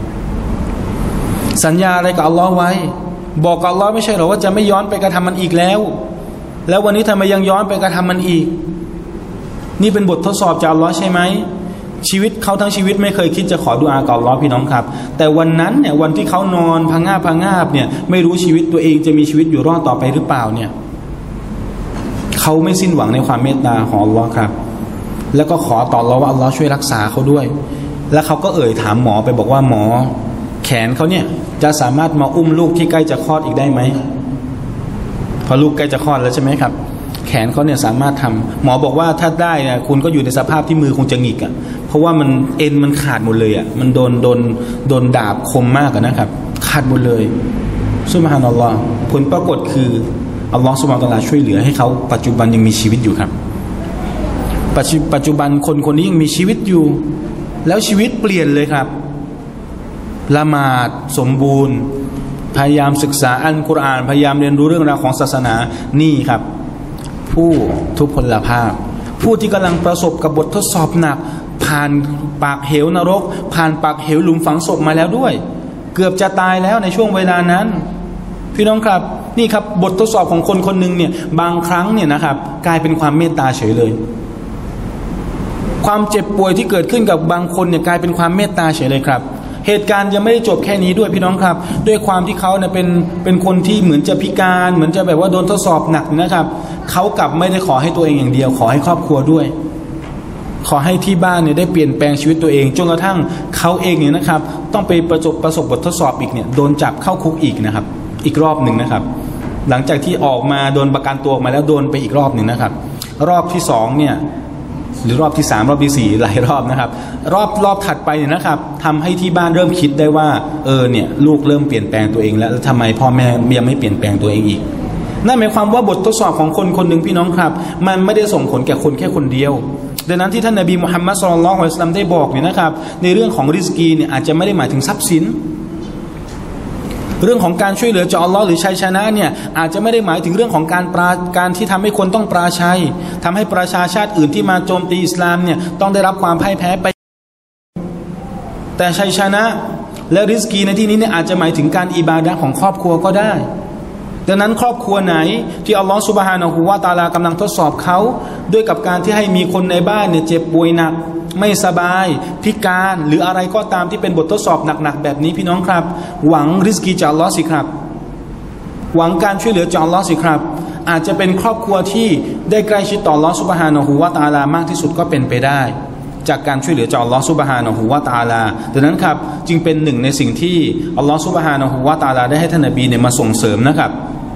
สัญญาอะไรกับอัลเลาะห์ไว้บอกกับอัลเลาะห์ไม่ใช่หรอว่าจะไม่ย้อนไปกระทำมันอีกแล้ววันนี้ทำไมยังย้อนไปกระทำมันอีกนี่เป็นบททดสอบจากอัลเลาะห์ใช่ไหมชีวิตเขาทั้งชีวิตไม่เคยคิดจะขอดุอากับอัลเลาะห์พี่น้องครับแต่วันนั้นเนี่ยวันที่เขานอนพังงาบเนี่ยไม่รู้ชีวิตตัวเองจะมีชีวิตอยู่รอดต่อไปหรือเปล่าเนี่ยเขาไม่สิ้นหวังในความเมตตาของอัลเลาะห์ครับแล้วก็ขอต่ออัลเลาะห์ว่าอัลเลาะห์ช่วยรักษาเขาด้วยแล้วเขาก็ถามหมอไปบอกว่าหมอแขนเขาเนี่ยจะสามารถมาอุ้มลูกที่ใกล้จะคลอดอีกได้ไหมพอลูกใกล้จะคลอดแล้วใช่ไหมครับแขนเขาเนี่ยสามารถทำหมอบอกว่าถ้าได้เนี่ยคุณก็อยู่ในสภาพที่มือคงจะหงิกเพราะว่ามันเอ็นมันขาดหมดเลยมันโดนดาบคมมากนะครับขาดหมดเลยซุบฮานัลลอฮ์ผลปรากฏคืออัลลอฮ์ซุบฮานะฮูวะตะอาลาช่วยเหลือให้เขาปัจจุบันยังมีชีวิตอยู่ครับปัจจุบันคนนี้ยังมีชีวิตอยู่แล้วชีวิตเปลี่ยนเลยครับละหมาดสมบูรณ์พยายามศึกษาอัลกุรอานพยายามเรียนรู้เรื่องราวของศาสนานี่ครับผู้ทุพพลภาพผู้ที่กำลังประสบกับบททดสอบหนักผ่านปากเหวนรกผ่านปากเหวหลุมฝังศพมาแล้วด้วยเกือบจะตายแล้วในช่วงเวลานั้นพี่น้องครับนี่ครับบททดสอบของคนหนึ่งเนี่ยบางครั้งเนี่ยนะครับกลายเป็นความเมตตาเฉยเลยความเจ็บป่วยที่เกิดขึ้นกับบางคนเนี่ยกลายเป็นความเมตตาเฉยเลยครับเหตุการณ์ยังไม่ได้จบแค่นี้ด้วยพี่น้องครับด้วยความที่เขาเนี่ยเป็นคนที่เหมือนจะพิการเหมือนจะแบบว่าโดนทดสอบหนักนะครับเขากลับไม่ได้ขอให้ตัวเองอย่างเดียวขอให้ครอบครัวด้วยขอให้ที่บ้านเนี่ยได้เปลี่ยนแปลงชีวิตตัวเองจนกระทั่งเขาเองเนี่ยนะครับต้องไปประสบบททดสอบอีกเนี่ยโดนจับเข้าคุกอีกนะครับอีกรอบหนึ่งนะครับหลังจากที่ออกมาโดนประกันตัวออกมาแล้วโดนไปอีกรอบหนึ่งนะครับรอบที่2เนี่ยหรือรอบที่3รอบที่4หลายรอบนะครับรอบถัดไปเนี่ยนะครับทำให้ที่บ้านเริ่มคิดได้ว่าเนี่ยลูกเริ่มเปลี่ยนแปลงตัวเองแล้วทำไมพ่อแม่ยังไม่เปลี่ยนแปลงตัวเองอีกนั่นหมายความว่าบททดสอบของคนหนึ่งพี่น้องครับมันไม่ได้ส่งผลแก่คนแค่คนเดียวดังนั้นที่ท่านนบีมุฮัมมัดศ็อลลัลลอฮุอะลัยฮิวะซัลลัมได้บอกเนี่ยนะครับในเรื่องของริสกีเนี่ยอาจจะไม่ได้หมายถึงทรัพย์สินเรื่องของการช่วยเหลือจากอัลลอฮ์หรือชัยชนะเนี่ยอาจจะไม่ได้หมายถึงเรื่องของการที่ทำให้คนต้องปราชัยทำให้ประชาชาติอื่นที่มาโจมตีอิสลามเนี่ยต้องได้รับความพ่ายแพ้ไปแต่ชัยชนะและริสกีในที่นี้เนี่ยอาจจะหมายถึงการอิบาดะห์ของครอบครัวก็ได้ดังนั้นครอบครัวไหนที่อัลลอฮฺซุบฮานะฮูวะตะอาลากำลังทดสอบเขาด้วยกับการที่ให้มีคนในบ้านเนี่ยเจ็บป่วยหนักไม่สบายพิการหรืออะไรก็ตามที่เป็นบททดสอบหนักๆแบบนี้พี่น้องครับหวังริสกีจากอัลลอฮฺสิครับหวังการช่วยเหลือจากอัลลอฮฺสิครับอาจจะเป็นครอบครัวที่ได้ใกล้ชิดต่ออัลลอฮฺซุบฮานะฮูวะตะอาลามากที่สุดก็เป็นไปได้จากการช่วยเหลือจากอัลลอฮฺซุบฮานะฮูวะตะอาลาดังนั้นครับจึงเป็นหนึ่งในสิ่งที่อัลลอฮฺซุบฮานะฮูวะตะอาลาได้ให้ท่านนบีเนี่ยมาส่งเสริมนะครับ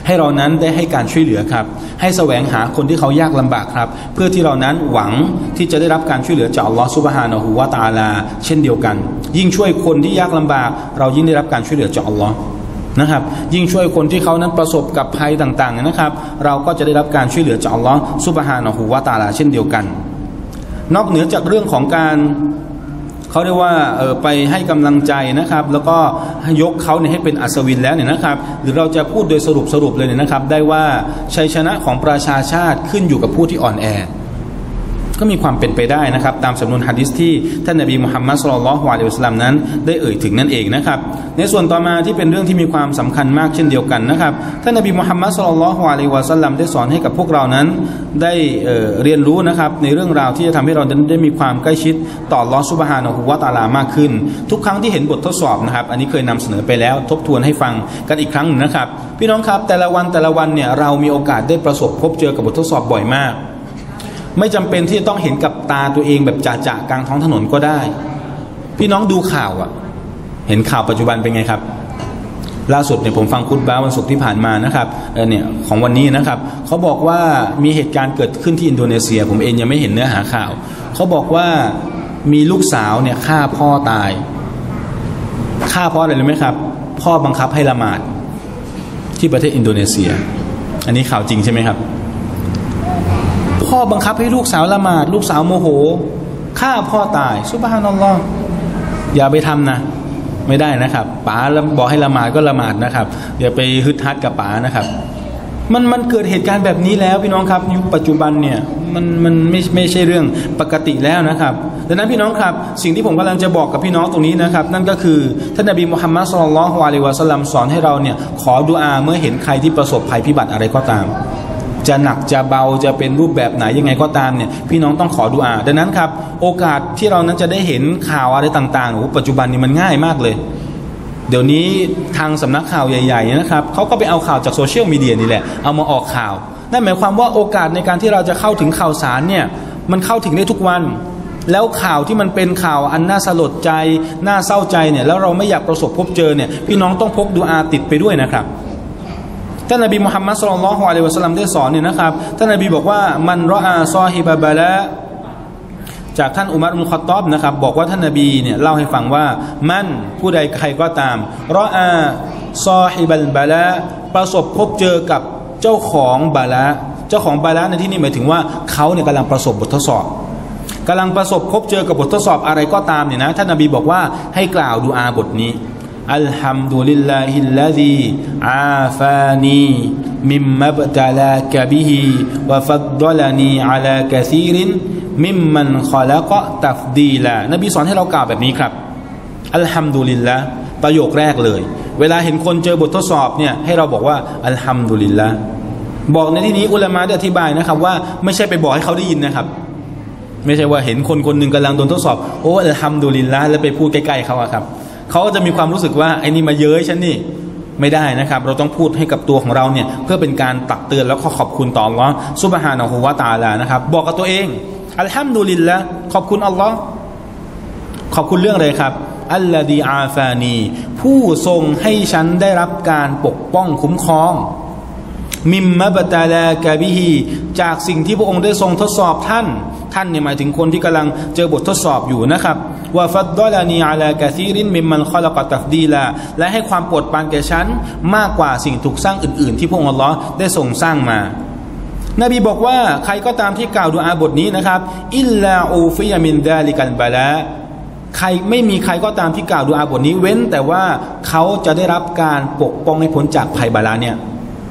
ให้เรานั้นได้ให้การช่วยเหลือครับให้แสวงหาคนที่เขายากลำบากครับเพื่อที่เรานั้นหวังที่จะได้รับการช่วยเหลือจากอัลลอฮฺซุบฮานะฮูวะตะอาลาเช่นเดียวกันยิ่งช่วยคนที่ยากลำบากเรายิ่งได้รับการช่วยเหลือจากอัลลอฮฺนะครับยิ่งช่วยคนที่เขานั้นประสบกับภัยต่างๆนะครับเราก็จะได้รับการช่วยเหลือจากอัลลอฮฺซุบฮานะฮูวะตะอาลาเช่นเดียวกันนอกเหนือจากเรื่องของการเขาเรียกว่าไปให้กำลังใจนะครับแล้วก็ยกเขาเนี่ยให้เป็นอัศวินแล้วเนี่ยนะครับหรือเราจะพูดโดยสรุปเลยเนี่ยนะครับได้ว่าชัยชนะของประชาชาติขึ้นอยู่กับผู้ที่อ่อนแอก็มีความเป็นไปได้นะครับตามสำนวนหะดีษที่ท่านนบีมุฮัมมัดศ็อลลัลลอฮุอะลัยฮิวะซัลลัมนั้นได้เอ่ยถึงนั่นเองนะครับในส่วนต่อมาที่เป็นเรื่องที่มีความสำคัญมากเช่นเดียวกันนะครับท่านนบีมุฮัมมัดศ็อลลัลลอฮุอะลัยฮิวะซัลลัมได้สอนให้กับพวกเรานั้นได้เรียนรู้นะครับในเรื่องราวที่จะทำให้เราได้มีความใกล้ชิดต่ออัลเลาะห์ซุบฮานะฮูวะตะอาลามากขึ้นทุกครั้งที่เห็นบททดสอบนะครับอันนี้เคยนำเสนอไปแล้วทบทวนให้ฟังกันอีกครั้งนึงนะครับพี่น้องครับแต่ละวันเนี่ยเรามีโอกาสได้ประสบพบเจอกับบททดสอบบ่อยมากไม่จำเป็นที่จะต้องเห็นกับตาตัวเองแบบจ่าๆกลางท้องถนนก็ได้พี่น้องดูข่าวเห็นข่าวปัจจุบันเป็นไงครับล่าสุดเนี่ยผมฟังคุตบะห์วันศุกร์ที่ผ่านมานะครับเนี่ยของวันนี้นะครับเขาบอกว่ามีเหตุการณ์เกิดขึ้นที่อินโดนีเซียผมเองยังไม่เห็นเนื้อหาข่าวเขาบอกว่ามีลูกสาวเนี่ยฆ่าพ่อตายฆ่าพ่ออะไรรู้ไหมครับพ่อบังคับให้ละหมาดที่ประเทศอินโดนีเซียอันนี้ข่าวจริงใช่ไหมครับพ่อบังคับให้ลูกสาวละหมาดลูกสาวโมโหฆ่าพ่อตายซุบฮานัลลอฮ์อย่าไปทำนะไม่ได้นะครับป๋าบอกให้ละหมาดก็ละหมาดนะครับอย่าไปฮึดฮัดกับป๋านะครับมันเกิดเหตุการณ์แบบนี้แล้วพี่น้องครับยุคปัจจุบันเนี่ยมันไม่ใช่เรื่องปกติแล้วนะครับดังนั้นพี่น้องครับสิ่งที่ผมกำลังจะบอกกับพี่น้องตรงนี้นะครับนั่นก็คือท่านนบีมุฮัมมัดศ็อลลัลลอฮุอะลัยฮิวะซัลลัมสอนให้เราเนี่ยขอดุอาเมื่อเห็นใครที่ประสบภัยพิบัติอะไรก็ตามจะหนักจะเบาจะเป็นรูปแบบไหนยังไงก็ตามเนี่ยพี่น้องต้องขอดุอาดังนั้นครับโอกาสที่เรานั้นจะได้เห็นข่าวอะไรต่างๆปัจจุบันนี้มันง่ายมากเลยเดี๋ยวนี้ทางสำนักข่าวใหญ่ๆนะครับเขาก็ไปเอาข่าวจากโซเชียลมีเดียนี่แหละเอามาออกข่าวนั่นหมายความว่าโอกาสในการที่เราจะเข้าถึงข่าวสารเนี่ยมันเข้าถึงได้ทุกวันแล้วข่าวที่มันเป็นข่าวอันน่าสลดใจน่าเศร้าใจเนี่ยแล้วเราไม่อยากประสบพบเจอเนี่ยพี่น้องต้องพกดุอาติดไปด้วยนะครับท่านนบีมุฮัมมัดศ็อลลัลลอฮุอะลัยฮิวะซัลลัมได้สอนเนี่ยนะครับท่านนบีบอกว่ามันรออาซอฮิบะบะละจากท่านอุมัรอิบนุลค็อฏฏอบนะครับบอกว่าท่านนบีเนี่ยเล่าให้ฟังว่ามันผู้ใดใครก็ตามรออาซอฮิบัลบะละประสบพบเจอกับเจ้าของบะละเจ้าของบะละในที่นี้หมายถึงว่าเขาเนี่ยกำลังประสบบททดสอบกำลังประสบพบเจอกับบททดสอบอะไรก็ตามเนี่ยนะท่านนบีบอกว่าให้กล่าวดุอาบทนี้อัลฮัมดุลิลลาฮิลลาซีอาฟานีมิมมับตะลากะบิฮิวะฟัดฎอลานีอะลากะซีรินมิมมันคอละกะตัฟดีลานบีสอนให้เรากล่าวแบบนี้ครับอัลฮัมดุลิลละประโยคแรกเลยเวลาเห็นคนเจอบททดสอบเนี่ยให้เราบอกว่าอัลฮัมดุลิลละบอกในที่นี้อุลามะได้อธิบายนะครับว่าไม่ใช่ไปบอกให้เขาได้ยินนะครับไม่ใช่ว่าเห็นคนหนึ่งกำลังโดนทดสอบโอ้อัลฮัมดุลิลละแล้วไปพูดใกล้ๆเขาครับเขาก็จะมีความรู้สึกว่าไอ้นี่มาเย้ยฉันนี่ไม่ได้นะครับเราต้องพูดให้กับตัวของเราเนี่ยเพื่อเป็นการตักเตือนแล้วก็ขอบคุณต่ออัลเลาะห์ซุบฮานะฮูวะตะอาลานะครับบอกกับตัวเองอัลฮัมดุลิลละขอบคุณอัลลอฮ์ขอบคุณเรื่องอะไรครับอัลลอดีอาฟานีผู้ทรงให้ฉันได้รับการปกป้องคุ้มครองมิมมะบะตาลากะบิฮีจากสิ่งที่พระองค์ได้ทรงทดสอบท่านเนี่ยหมายถึงคนที่กำลังเจอบททดสอบอยู่นะครับว่าฟัดฎอลานีอะลากะซีรินมิมมันคอละกะตัฟดีลาและให้ความโปรดปรานแก่ฉันมากกว่าสิ่งถูกสร้างอื่นๆที่พระองค์อัลเลาะห์ได้ทรงสร้างมานบีบอกว่าใครก็ตามที่กล่าวดุอาบทนี้นะครับอิลลาอูฟิยะมินดาลิกัลบะลาใครไม่มีใครก็ตามที่กล่าวดุอาบทนี้เว้นแต่ว่าเขาจะได้รับการปกป้องให้พ้นจากภัยบาลาเนี่ย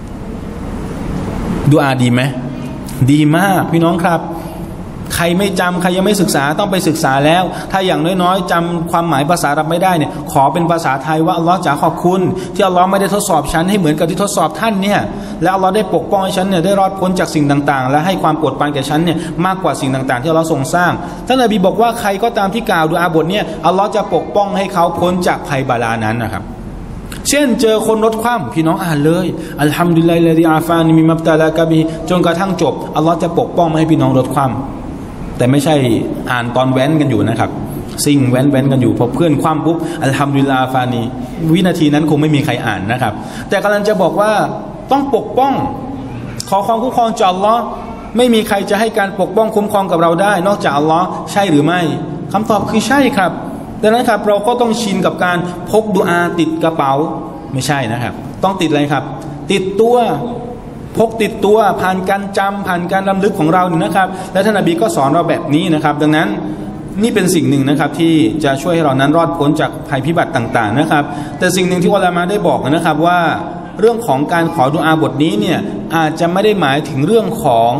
ดุอาดีไหมดีมากพี่น้องครับใครไม่จำใครยังไม่ศึกษาต้องไปศึกษาแล้วถ้าอย่างน้อยๆจำความหมายภาษาอาหรับไม่ได้เนี่ยขอเป็นภาษาไทยว่าอัลลอฮ์จ๋าขอบคุณที่อัลลอฮ์ไม่ได้ทดสอบฉันให้เหมือนกับที่ทดสอบท่านเนี่ยแล้วอัลลอฮ์ได้ปกป้องให้ฉันเนี่ยได้รอดพ้นจากสิ่งต่างๆและให้ความโปรดปรานแก่ฉันเนี่ยมากกว่าสิ่งต่างๆที่อัลลอฮ์ทรงสร้างท่านนบีบอกว่าใครก็ตามที่กล่าวดุอาบทเนี่ยอัลลอฮ์จะปกป้องให้เขาพ้นจากภัยบาลานั้นนะครับเช่นเจอคนรถคว่ำพี่น้องอ่านเลยอัลฮัมดุลิลลาฮิลลาซีอาฟานีมิมมับตะลากะบิจนกระทั่งจบอัลลอฮ์จะปกป้องไม่ให้พี่น้องรถคว่ำแต่ไม่ใช่อ่านตอนแว้นกันอยู่นะครับซิ่งแว้นกันอยู่พอเพื่อนคว่ำปุ๊บอัลฮัมดุลิลลาฮ์อาฟานีวินาทีนั้นคงไม่มีใครอ่านนะครับแต่กำลังจะบอกว่าต้องปกป้องขอความคุ้มครองจากอัลลอฮ์ไม่มีใครจะให้การปกป้องคุ้มครองกับเราได้นอกจากอัลลอฮ์ใช่หรือไม่คำตอบคือใช่ครับดังนั้นครับเราก็ต้องชินกับการพกดุอาติดกระเป๋าไม่ใช่นะครับต้องติดอะไรครับติดตัวพกติดตัวผ่านการจำผ่านการรำลึกของเราเนี่ยนะครับและท่านนบีก็สอนเราแบบนี้นะครับดังนั้นนี่เป็นสิ่งหนึ่งนะครับที่จะช่วยให้เรานั้นรอดพ้นจากภัยพิบัติต่างๆนะครับแต่สิ่งหนึ่งที่อุลามะได้บอกนะครับว่าเรื่องของการขอดุอาบทนี้เนี่ยอาจจะไม่ได้หมายถึงเรื่องของ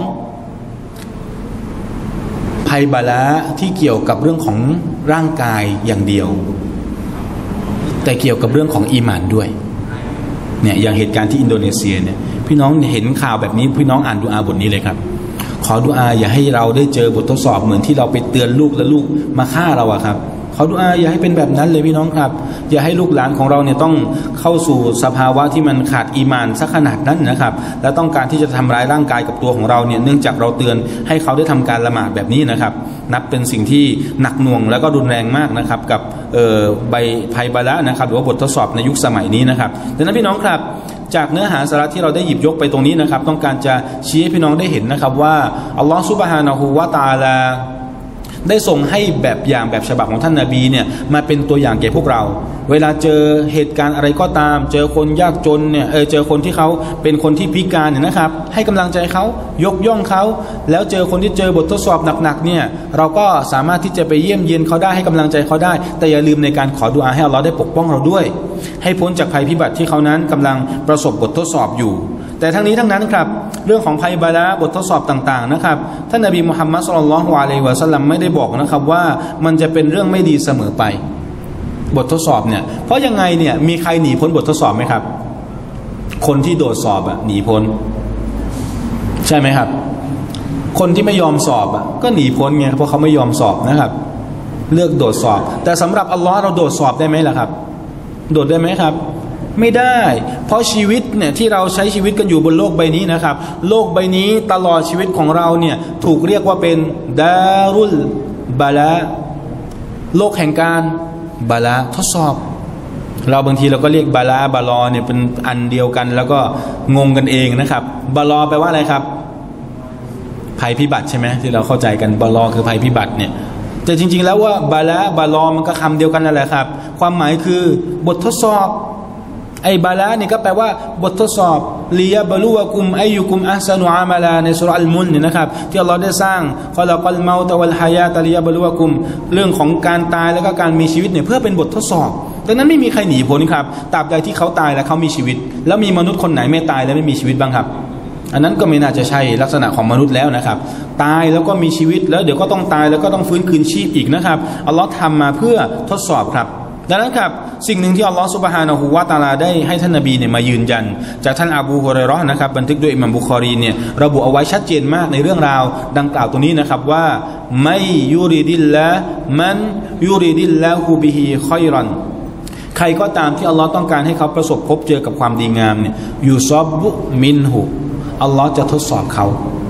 ภัยบาลาที่เกี่ยวกับเรื่องของร่างกายอย่างเดียวแต่เกี่ยวกับเรื่องของอีหม่านด้วยเนี่ยอย่างเหตุการณ์ที่อินโดนีเซียเนี่ยพี่น้องเห็นข่าวแบบนี้พี่น้องอ่านดุอาบทนี้เลยครับขอดุอาอย่าให้เราได้เจอบททดสอบเหมือนที่เราไปเตือนลูกและลูกมาฆ่าเราอะครับขอดุอาอย่าให้เป็นแบบนั้นเลยพี่น้องครับอย่าให้ลูกหลานของเราเนี่ยต้องเข้าสู่สภาวะที่มันขาดอีมานสักขนาดนั้นนะครับและต้องการที่จะทำร้ายร่างกายกับตัวของเราเนี่ยเนื่องจากเราเตือนให้เขาได้ทำการละหมาดแบบนี้นะครับนับเป็นสิ่งที่หนักหน่วงแล้วก็รุนแรงมากนะครับกับใบภัยบาละนะครับหรือว่าบททดสอบในยุคสมัยนี้นะครับดังนั้นพี่น้องครับจากเนื้อหาสาระที่เราได้หยิบยกไปตรงนี้นะครับต้องการจะชี้ให้พี่น้องได้เห็นนะครับว่าอัลลอฮฺซุบฮานะฮูวะตะอาลาได้ส่งให้แบบอย่างแบบฉบับของท่านนบีเนี่ยมาเป็นตัวอย่างแก่พวกเราเวลาเจอเหตุการณ์อะไรก็ตามเจอคนยากจนเนี่ยเจอคนที่เขาเป็นคนที่พิการเนี่ยนะครับให้กำลังใจเขายกย่องเขาแล้วเจอคนที่เจอบททดสอบหนักๆเนี่ยเราก็สามารถที่จะไปเยี่ยมเยียนเขาได้ให้กำลังใจเขาได้แต่อย่าลืมในการขอดุอาให้อัลลอฮ์ได้ปกป้องเราด้วยให้พ้นจากภัยพิบัติที่เขานั้นกำลังประสบบททดสอบอยู่แต่ทั้งนี้ทั้งนั้นครับเรื่องของภัยบาลาบททดสอบต่างๆนะครับท่านนบีมุฮัมมัดศ็อลลัลลอฮุอะลัยฮิวะซัลลัมไม่ได้บอกนะครับว่ามันจะเป็นเรื่องไม่ดีเสมอไปบททดสอบเนี่ยเพราะยังไงเนี่ยมีใครหนีพ้นบททดสอบไหมครับคนที่โดดสอบหนีพ้นใช่ไหมครับคนที่ไม่ยอมสอบก็หนีพ้นไงเพราะเขาไม่ยอมสอบนะครับเลือกโดดสอบแต่สำหรับอัลลอฮ์เราโดดสอบได้ไหมล่ะครับโดดได้ไหมครับไม่ได้เพราะชีวิตเนี่ยที่เราใช้ชีวิตกันอยู่บนโลกใบนี้นะครับโลกใบนี้ตลอดชีวิตของเราเนี่ยถูกเรียกว่าเป็นดารุลบาลาโลกแห่งการบาลาทดสอบเราบางทีเราก็เรียกบาลาบาลอเนี่ยเป็นอันเดียวกันแล้วก็งงกันเองนะครับบาลอแปลว่าอะไรครับภัยพิบัติใช่ไหมที่เราเข้าใจกันบาลอคือภัยพิบัติเนี่ยแต่จริงๆแล้วว่าบาลาบาลอมันก็คำเดียวกันนั่นแหละครับความหมายคือบททดสอบไอ้บาลาเนี่ยก็แปลว่าบททดสอบลียะบลูวะกุมอายุกุมอัฮซานุอามาลาในซูเราะห์อัลมุลเนี่ยนะครับที่อัลลอฮ์ได้สร้างคอละกัลเมาตะวัลฮายาตะลียะบลูวะกุมเรื่องของการตายแล้วก็การมีชีวิตเนี่ยเพื่อเป็นบททดสอบดังนั้นไม่มีใครหนีพ้นครับตราบใดที่เขาตายและเขามีชีวิตแล้วมีมนุษย์คนไหนไม่ตายและไม่มีชีวิตบ้างครับอันนั้นก็ไม่น่าจะใช่ลักษณะของมนุษย์แล้วนะครับตายแล้วก็มีชีวิตแล้วเดี๋ยวก็ต้องตายแล้วก็ต้องฟื้นคืนชีพอีกนะครับอัลลอฮ์ทำมาเพื่อทดสอบครับดังนั้นครับสิ่งหนึ่งที่อัลลอฮฺซุบฮานะฮูวะตะอาลาได้ให้ท่านนบีเนี่ยมายืนยันจากท่านอบูฮุรอยเราะห์นะครับบันทึกโดยอิหม่ามบุคอรีเนี่ยระบุเอาไว้ชัดเจนมากในเรื่องราวดังกล่าวตรงนี้นะครับว่าไม่ยูริดิลละมันยูริดิลละฮูบิฮิค็อยรันใครก็ตามที่อัลลอฮ์ต้องการให้เขาประสบพบเจอกับความดีงามเนี่ยยูซอบบุมินหูอัลลอฮ์จะทดสอบเขา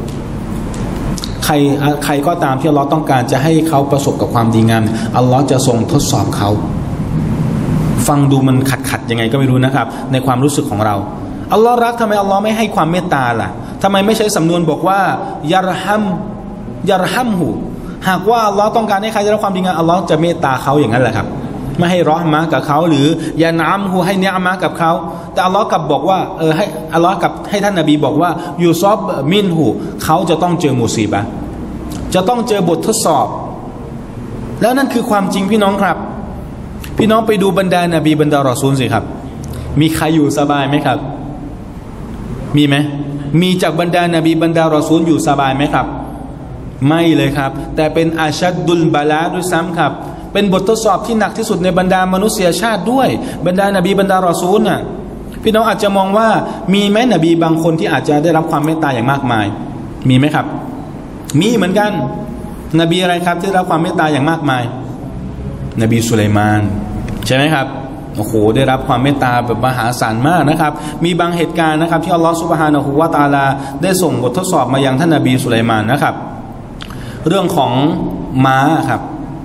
ใครก็ตามที่อัลลอฮ์ต้องการจะให้เขาประสบกับความดีงามอัลลอฮ์จะทรงทดสอบเขาฟังดูมันขัดยังไงก็ไม่รู้นะครับในความรู้สึกของเราอัลลอฮ์รักทำไมอัลลอฮ์ไม่ให้ความเมตตาล่ะทำไมไม่ใช้สำนวนบอกว่ายารฮัมหูหากว่าอัลลอฮ์ต้องการให้ใครได้รับความดีงามอัลลอฮ์จะเมตตาเขาอย่างนั้นแหละครับไม่ให้เราะห์มะกับเขาหรือยานามหูให้เนียมะกับเขาแต่อัลลอฮ์กลับบอกว่าให้อัลลอฮ์กับให้ท่านนบีบอกว่ายูซอบมินหูเขาจะต้องเจอมุซีบะห์จะต้องเจอบททดสอบแล้วนั่นคือความจริงพี่น้องครับพี่น้องไปดูบรรดานบีบรรดารอซูลสิครับมีใครอยู่สบายไหมครับมีไหมมีจากบรรดานบีบรรดารอซูลอยู่สบายไหมครับไม่เลยครับแต่เป็นอาชัดดุลบาลาด้วยซ้ำครับเป็นบททดสอบที่หนักที่สุดในบรรดามนุษยชาติด้วยบรรดานบีบรรดารอซูลน่ะพี่น้องอาจจะมองว่ามีไหมนบีบางคนที่อาจจะได้รับความเมตตาอย่างมากมายมีไหมครับมีเหมือนกันนบีอะไรครับที่ได้รับความเมตตาอย่างมากมายนบีสุไลมานใช่ไหมครับโอ้โหได้รับความเมตตาแบบมหาศาลมากนะครับมีบางเหตุการณ์นะครับที่อัลลอฮฺซุบฮานะฮูวะตะอาลาได้ส่งบททดสอบมายังท่านนบีสุไลมานนะครับเรื่องของม้าครับ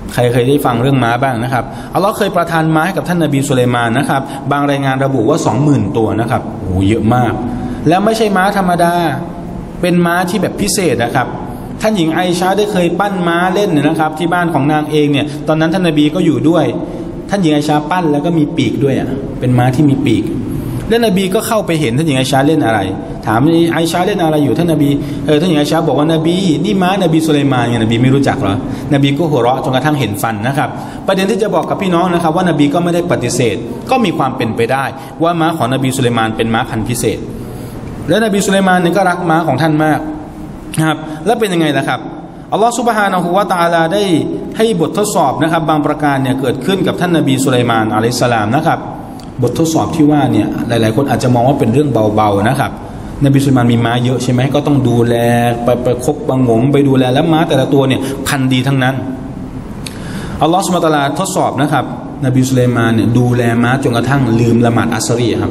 ใครเคยได้ฟังเรื่องม้าบ้างนะครับอัลลอฮ์เคยประทานม้าให้กับท่านนบีสุลัยมานนะครับบางรายงานระบุว่า 20,000 ตัวนะครับโอ้เยอะมากแล้วไม่ใช่ม้าธรรมดาเป็นม้าที่แบบพิเศษนะครับท่านหญิงไอชาได้เคยปั้นม้าเล่นนะครับที่บ้านของนางเองเนี่ยตอนนั้นท่านนบีก็อยู่ด้วยท่านหญิงไอชาปั้นแล้วก็มีปีกด้วยเป็นม้าที่มีปีกแล้วนบีก็เข้าไปเห็นท่านหญิงไอชาเล่นอะไรถามไอชาเล่นอะไรอยู่ท่านนบีท่านหญิงไอชาบอกว่านบีนี่ม้านบีสุลัยมานไงนบีไม่รู้จักเหรอนบีก็หัวเราะจนกระทั่งเห็นฟันนะครับประเด็นที่จะบอกกับพี่น้องนะครับว่านบีก็ไม่ได้ปฏิเสธก็มีความเป็นไปได้ว่าม้าของนบีสุลัยมานเป็นม้าพันธุ์พิเศษและนบีสุลัยมานเนี่ยก็รักม้าของท่านมากครับแล้วเป็นยังไงล่ะครับอัลลอฮฺซุบฮานะฮูวะตะอาลาได้ให้บททดสอบนะครับบางประการเนี่ยเกิดขึ้นกับท่านนบีสุลัยมานอะลัยฮิสสลามนะครับบททดสอบที่ว่าเนี่ยหลายๆคนอาจจะมองว่าเป็นเรื่องเบาๆนะครับนบีสุลัยมานมีม้าเยอะใช่ไหมก็ต้องดูแลไปคบบังหงไปดูแลแล้วม้าแต่ละตัวเนี่ยพันธุ์ดีทั้งนั้นอัลลอฮฺซุบฮานะฮูวะตะอาลาทดสอบนะครับนบีสุลัยมานเนี่ยดูแลม้าจนกระทั่งลืมละหมาดอัสรีครับ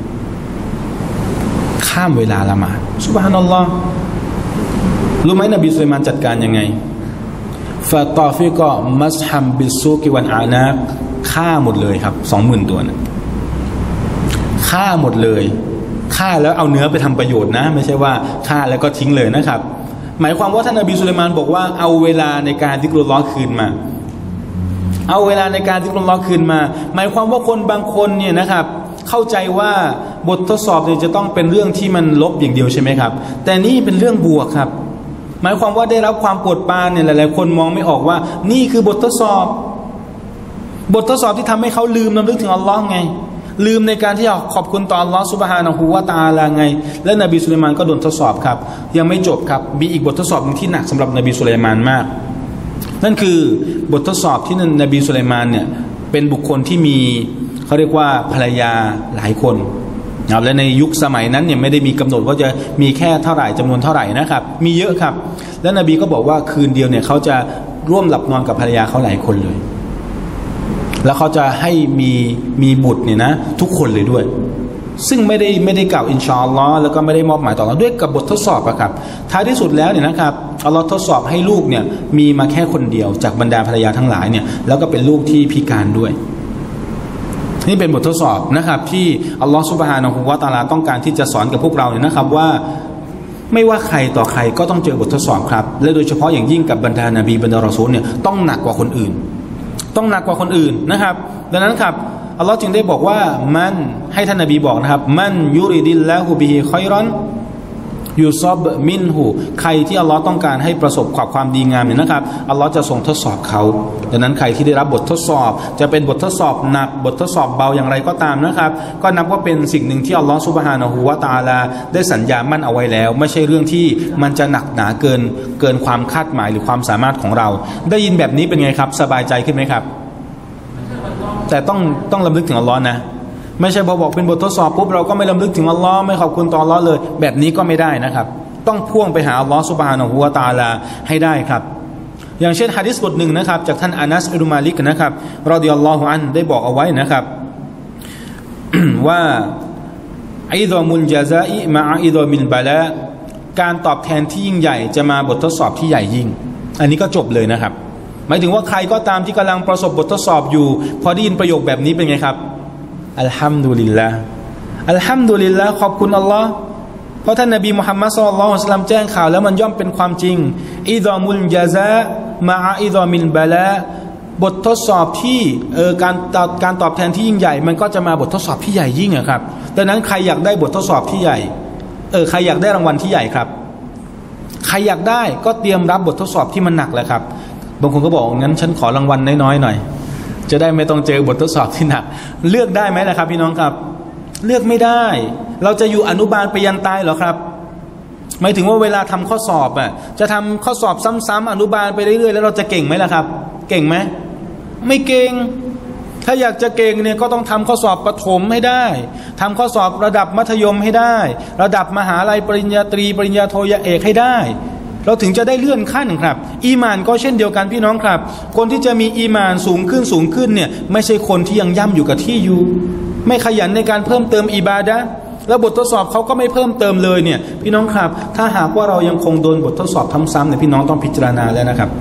ข้ามเวลาละหมาดซุบฮานัลลอฮ์รู้ไหมนบีสุลัยมานจัดการยังไงฟาตอฟิกะมัสฮัมบิซูกิวันอานาบฆ่าหมดเลยครับ 20,000 ตัวนะฆ่าหมดเลยฆ่าแล้วเอาเนื้อไปทำประโยชน์นะไม่ใช่ว่าฆ่าแล้วก็ทิ้งเลยนะครับหมายความว่าท่านนบีสุลัยมานบอกว่าเอาเวลาในการซิกรุลลอฮ์คืนมาเอาเวลาในการซิกรุลลอฮ์คืนมาหมายความว่าคนบางคนเนี่ยนะครับเข้าใจว่าบททดสอบเนี่ยจะต้องเป็นเรื่องที่มันลบอย่างเดียวใช่ไหมครับแต่นี่เป็นเรื่องบวกครับหมายความว่าได้รับความโปรดปรานเนี่ยหลายๆคนมองไม่ออกว่านี่คือบททดสอบบททดสอบที่ทำให้เขาลืมรำลึกถึงอัลลอฮ์ไงลืมในการที่จะขอบคุณต่ออัลลอฮ์ซุบฮานะฮูวะตะอาลาไงและนบีสุลัยมานก็โดนทดสอบครับยังไม่จบครับมีอีกบททดสอบนึงที่หนักสำหรับนบีสุลัยมานมากนั่นคือบททดสอบที่นบีสุลัยมานเนี่ยเป็นบุคคลที่มีเขาเรียกว่าภรรยาหลายคนและในยุคสมัยนั้นเนี่ยไม่ได้มีกำหนดว่าจะมีแค่เท่าไหร่จำนวนเท่าไหร่นะครับมีเยอะครับและนบีก็บอกว่าคืนเดียวเนี่ยเขาจะร่วมหลับนอนกับภรรยาเขาหลายคนเลยแล้วเขาจะให้มีบุตรเนี่ยนะทุกคนเลยด้วยซึ่งไม่ได้กล่าวอินชาอัลลอฮ์แล้วก็ไม่ได้มอบหมายต่อเราด้วยกับบททดสอบอะครับท้ายที่สุดแล้วเนี่ยนะครับอัลลอฮ์ทดสอบให้ลูกเนี่ยมีมาแค่คนเดียวจากบรรดาภรรยาทั้งหลายเนี่ยแล้วก็เป็นลูกที่พิการด้วยนี่เป็นบททดสอบนะครับที่อัลลอฮฺซุบฮานะฮูวะตะอาลาต้องการที่จะสอนกับพวกเราเนี่ยนะครับว่าไม่ว่าใครต่อใครก็ต้องเจอบททดสอบครับและโดยเฉพาะอย่างยิ่งกับบรรดานบีบรรดารอซูลเนี่ยต้องหนักกว่าคนอื่นต้องหนักกว่าคนอื่นนะครับดังนั้นครับอัลลอฮ์จึงได้บอกว่ามันให้ท่านนบีบอกนะครับมันยูริดิลลาฮูบิฮิค็อยรอนยูซอบมินหูใครที่อัลลอฮ์ต้องการให้ประสบความดีงามเนี่ยนะครับอัลลอฮ์จะส่งทดสอบเขาดังนั้นใครที่ได้รับบททดสอบจะเป็นบททดสอบหนักบททดสอบเบาอย่างไรก็ตามนะครับก็นับว่าเป็นสิ่งหนึ่งที่อัลลอฮ์ซุบฮานะฮูวะตะอาลาได้สัญญามั่นเอาไว้แล้วไม่ใช่เรื่องที่มันจะหนักหนาเกินความคาดหมายหรือความสามารถของเราได้ยินแบบนี้เป็นไงครับสบายใจขึ้นไหมครับแต่ต้องรำลึกถึงอัลลอฮ์นะไม่ใช่พอบอกเป็นบททดสอบปุ๊บเราก็ไม่รำลึกถึงอัลลอฮ์ไม่ขอบคุณต่ออัลลอฮ์เลยแบบนี้ก็ไม่ได้นะครับต้องพ่วงไปหาอัลลอฮ์ซุบฮานะฮูวะตะอาลาให้ได้ครับอย่างเช่นหะดีษบทหนึ่งนะครับจากท่านอานัสอิบนุมาลิกนะครับรอฎิยัลลอฮุอันได้บอกเอาไว้นะครับ ว่าอิฎอมุลญะซาอิมะอะอิฎอมิลบะลาการตอบแทนที่ยิ่งใหญ่จะมาบททดสอบที่ใหญ่ยิ่งอันนี้ก็จบเลยนะครับหมายถึงว่าใครก็ตามที่กำลังประสบบททดสอบอยู่พอได้ยินประโยคแบบนี้เป็นไงครับอัลฮัมดุลิลลาห์อัลฮัมดุลิลลาห์ขอบคุณอัลลอฮ์เพราะท่านนบีมุฮัมมัดศ็อลลัลลอฮุอะลัยฮิวะซัลลัมแจ้งข่าวแล้วมันย่อมเป็นความจริงอิฎอมุลญะซามะอะอิฎอมิลบะลาบททดสอบที่การตอบแทนที่ยิ่งใหญ่มันก็จะมาบททดสอบที่ใหญ่ยิ่งครับดังนั้นใครอยากได้บททดสอบที่ใหญ่ใครอยากได้รางวัลที่ใหญ่ครับใครอยากได้ก็เตรียมรับบททดสอบที่มันหนักแหละครับบางคนก็บอกงั้นฉันขอรางวัลน้อยๆหน่อยจะได้ไม่ต้องเจอบททดสอบที่หนักเลือกได้ไหมนะครับพี่น้องครับเลือกไม่ได้เราจะอยู่อนุบาลไปยันตายเหรอครับหมายถึงว่าเวลาทำข้อสอบจะทำข้อสอบซ้ำๆอนุบาลไปเรื่อยๆแล้วเราจะเก่งไหมล่ะครับเก่งไหมไม่เก่งถ้าอยากจะเก่งเนี่ยก็ต้องทำข้อสอบประถมให้ได้ทำข้อสอบระดับมัธยมให้ได้ระดับมหาลัยปริญญาตรีปริญญาโทเอกให้ได้เราถึงจะได้เลื่อนขั้นครับอีหม่านก็เช่นเดียวกันพี่น้องครับคนที่จะมีอีหม่านสูงขึ้นเนี่ยไม่ใช่คนที่ยังย่ำอยู่กับที่อยู่ไม่ขยันในการเพิ่มเติมอิบาดะห์แล้วบททดสอบเขาก็ไม่เพิ่มเติมเลยเนี่ยพี่น้องครับถ้าหากว่าเรายังคงโดนบททดสอบซ้ำๆเนี่ยพี่น้องต้องพิจารณาแล้วนะครับ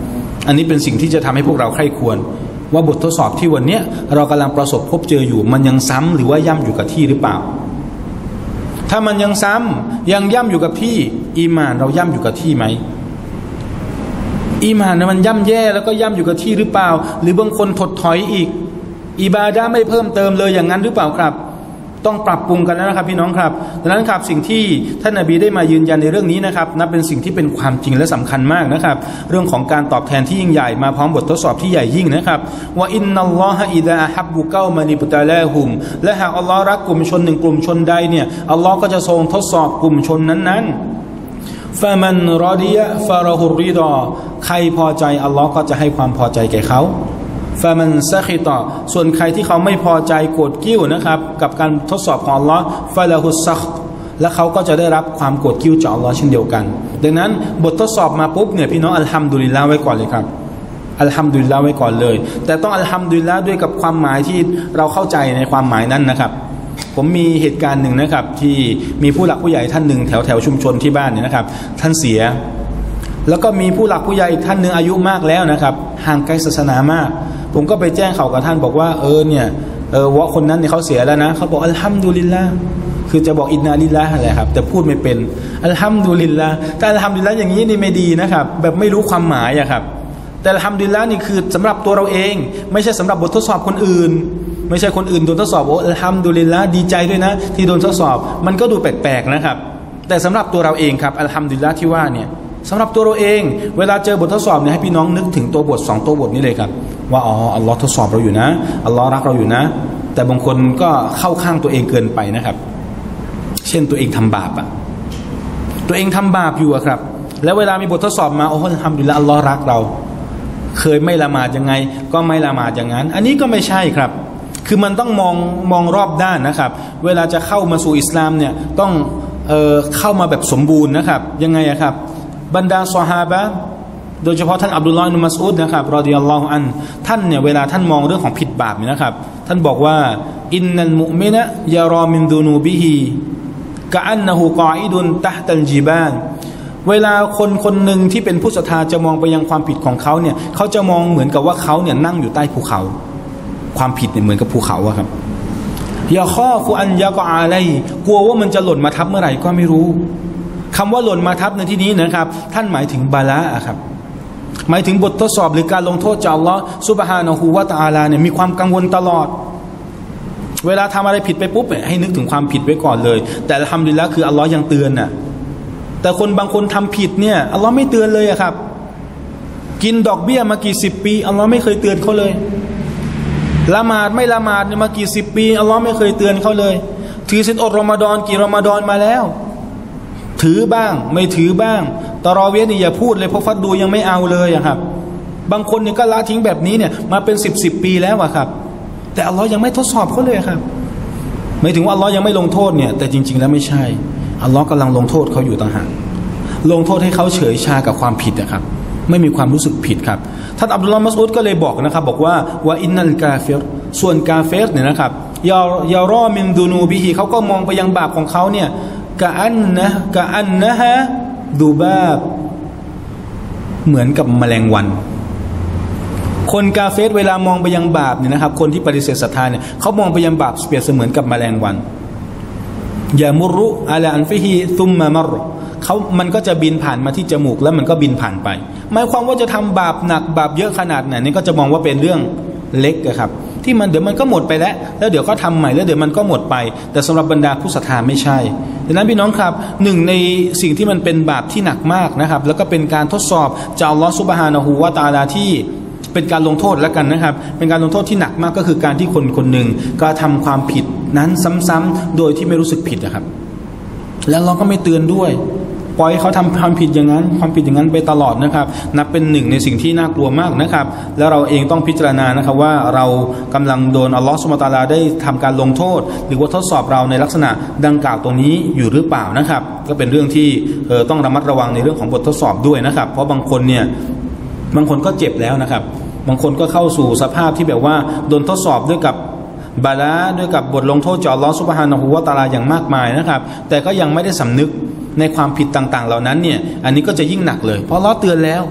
อันนี้เป็นสิ่งที่จะทำให้พวกเราใคร่ควรว่าบททดสอบที่วันนี้เรากำลังประสบพบเจออยู่มันยังซ้ำหรือว่าย่ำอยู่กับที่หรือเปล่าถ้ามันยังซ้ำยังย่ำอยู่กับที่อีหม่านเราย่ำอยู่กับที่ไหมอีหม่านมันย่ำแย่แล้วก็ย่ำอยู่กับที่หรือเปล่าหรือบางคนถดถอยอีกอิบาดะห์ไม่เพิ่มเติมเลยอย่างนั้นหรือเปล่าครับต้องปรับปรุงกันแล้วนะครับพี่น้องครับดังนั้นครับสิ่งที่ท่านนบีได้มายืนยันในเรื่องนี้นะครับนับเป็นสิ่งที่เป็นความจริงและสำคัญมากนะครับเรื่องของการตอบแทนที่ยิ่งใหญ่มาพร้อมบททดสอบที่ใหญ่ยิ่งนะครับว่าอินนัลลอฮะอิซาฮับบุกอมานิบตะลาฮุมและหากอัลลอฮ์รักกลุ่มชนหนึ่งกลุ่มชนใดเนี่ยอัลลอฮ์ก็จะทรงทดสอบกลุ่มชนนั้นๆฟะมันรอดียะฟะรอฮุริดอใครพอใจอัลลอฮ์ก็จะให้ความพอใจแก่เขาฟะมันซะคิตอส่วนใครที่เขาไม่พอใจโกรธกิ้วนะครับกับการทดสอบของอัลลอฮ์ฟะละฮุซักและเขาก็จะได้รับความโกรธกิ้วจากอัลลอฮ์เช่นเดียวกันดังนั้นบททดสอบมาปุ๊บเนี่ยพี่น้องอัลฮัมดุลิลละห์ไว้ก่อนเลยครับอัลฮัมดุลิลละห์ไว้ก่อนเลยแต่ต้องอัลฮัมดุลิลละห์ด้วยกับความหมายที่เราเข้าใจในความหมายนั้นนะครับผมมีเหตุการณ์หนึ่งนะครับที่มีผู้หลักผู้ใหญ่ท่านหนึ่งแถวชุมชนที่บ้านเนี่ยนะครับท่านเสียแล้วก็มีผู้หลักผู้ใหญ่อีกท่านหนึ่งอายุมากแล้วนะครับห่างไกลศาสนามากผมก็ไปแจ้งเขากับท่านบอกว่าว่าคนนั้นเนี่ยเขาเสียแล้วนะเขาบอกอัลฮัมดุลิลละห์คือจะบอกอินนาลิลละห์อะไรครับแต่พูดไม่เป็นอัลฮัมดุลิลละห์แต่อัลฮัมดุลิลละห์อย่างนี้นี่ไม่ดีนะครับแบบไม่รู้ความหมายอะครับแต่อัลฮัมดุลิลละห์นี่คือสำหรับตัวเราเองไม่ใช่สำหรับบททดสอบคนอื่นไม่ใช่คนอื่นโดนทดสอบโอ้อัลฮัมดุลิลละห์ดีใจด้วยนะที่โดนทดสอบมันก็ดูแปลกๆนะครับแต่สำหรับตัวเราเองครับอัลฮัมดุลิลละห์ที่ว่าเนี่ยสำหรับตัวเราเองเวลาเจอบททดสอบเนี่ยให้พี่น้องนึกถึงตัวบท2ตัวบทนี้เลยครับว่าอ๋ออัลลอฮ์ทดสอบเราอยู่นะอัลลอฮ์รักเราอยู่นะแต่บางคนก็เข้าข้างตัวเองเกินไปนะครับเช่นตัวเองทำบาปอะตัวเองทำบาปอยู่อะครับแล้วเวลามีบททดสอบมาโอ้อัลฮัมดุลิลละห์อัลลอฮ์รักเราเคยไม่ละหมาดยังไงก็ไม่ละหมาดอย่างนั้นอันนี้ก็ไม่ใช่ครับคือมันต้องมองรอบด้านนะครับเวลาจะเข้ามาสู่อิสลามเนี่ยต้องเข้ามาแบบสมบูรณ์นะครับยังไงอะครับบรรดาซอฮาบะห์โดยเฉพาะท่านอับดุลลอฮ์อิบนุมัสอูดนะครับรอฎิยัลลอฮุอันท่านเนี่ยเวลาท่านมองเรื่องของผิดบาปเนี่ยนะครับท่านบอกว่าอินนัลมุอ์มินะยารอมินดุนูบิฮิกะอันนะฮูกออิดุนตะฮตัลญิบาลเวลาคนหนึ่งที่เป็นผู้ศรัทธาจะมองไปยังความผิดของเขาเนี่ยเขาจะมองเหมือนกับว่าเขาเนี่ยนั่งอยู่ใต้ภูเขาความผิดเนี่ยเหมือนกับภูเขาอะครับยาข้อฟุอันยะกออะลัยกลัวว่ามันจะหล่นมาทับเมื่อไหร่ก็ไม่รู้คำว่าหล่นมาทับในที่นี้นะครับท่านหมายถึงบาละอะครับหมายถึงบททดสอบหรือการลงโทษจากอัลลอฮ์ซุบฮานะฮูวะตะอาลาเนี่ยมีความกังวลตลอดเวลาทำอะไรผิดไปปุ๊บให้นึกถึงความผิดไว้ก่อนเลยแต่อัลฮัมดุลิลละห์คืออัลลอฮ์ยังเตือนน่ะแต่คนบางคนทำผิดเนี่ยอัลลอฮ์ไม่เตือนเลยอะครับกินดอกเบี้ยมากี่10 ปีอัลลอฮ์ไม่เคยเตือนเขาเลยละหมาดไม่ละหมาดมากี่10 ปีอัลลอฮ์ไม่เคยเตือนเขาเลยถือศีลอดรอมฎอนกี่รอมฎอนมาแล้วถือบ้างไม่ถือบ้างตะรอเวียนี่อย่าพูดเลยเพราะฟัดดูยังไม่เอาเลยอะครับบางคนเนี่ยก็ละทิ้งแบบนี้เนี่ยมาเป็น10 ปีแล้วอะครับแต่อัลลอฮ์ยังไม่ทดสอบเขาเลยครับไม่ถึงว่าอัลลอฮ์ยังไม่ลงโทษเนี่ยแต่จริงๆแล้วไม่ใช่อัลลอฮ์กำลังลงโทษเขาอยู่ต่างหากลงโทษให้เขาเฉยชากับความผิดนะครับไม่มีความรู้สึกผิดครับท่านอับดุลลอฮ์มัสอูดก็เลยบอกนะครับบอกว่าอินนัลกาฟิรส่วนกาเฟรเนี่ยนะครับยารอมินดูนูบิฮิเขาก็มองไปยังบาปของเขาเนี่ยกะอันนะฮะดูบาบเหมือนกับแมลงวันคนกาเฟรเวลามองไปยังบาปเนี่ยนะครับคนที่ปฏิเสธศรัทธาเนี่ยเขามองไปยังบาปเปรียบเสมือนกับแมลงวันยามุรุอะลาอันฟิฮิซุมมะมัรมันก็จะบินผ่านมาที่จมูกแล้วมันก็บินผ่านไปหมายความว่าจะทำบาปหนักบาปเยอะขนาดไหนนี่ก็จะมองว่าเป็นเรื่องเล็กครับที่มันเดี๋ยวมันก็หมดไปแล้วเดี๋ยวก็ทำใหม่แล้วเดี๋ยวมันก็หมดไปแต่สำหรับบรรดาผู้ศรัทธาไม่ใช่ดังนั้นพี่น้องครับหนึ่งในสิ่งที่มันเป็นบาปที่หนักมากนะครับแล้วก็เป็นการทดสอบจากอัลลอฮฺซุบฮานะฮูวะตะอาลาที่เป็นการลงโทษแล้วกันนะครับเป็นการลงโทษที่หนักมากก็คือการที่คนหนึ่งก็ทำความผิดนั้นซ้ำๆโดยที่ไม่รู้สึกผิดนะครับแล้วเราก็ไม่เตือนด้วยปล่อยเขาทำความผิดอย่างนั้นไปตลอดนะครับนับเป็นหนึ่งในสิ่งที่น่ากลัวมากนะครับแล้วเราเองต้องพิจารณานะครับว่าเรากำลังโดนอัลลอฮฺซุบฮานะฮูวะตะอาลาได้ทำการลงโทษหรือว่าทดสอบเราในลักษณะดังกล่าวตรงนี้อยู่หรือเปล่านะครับก็เป็นเรื่องที่ต้องระมัดระวังในเรื่องของบททดสอบด้วยนะครับเพราะบางคนก็เจ็บแล้วนะครับบางคนก็เข้าสู่สภาพที่แบบว่าโดนทดสอบด้วยกับบาลาด้วยกับบทลงโทษจากอัลลอฮฺซุบฮานะฮูวะตะอาลาอย่างมากมายนะครับแต่ก็ยังไม่ได้สำนึกในความผิดต่างๆเหล่านั้นเนี่ยอันนี้ก็จะยิ่งหนักเลยเพราะอัลเลาะห์เตือนแล้ว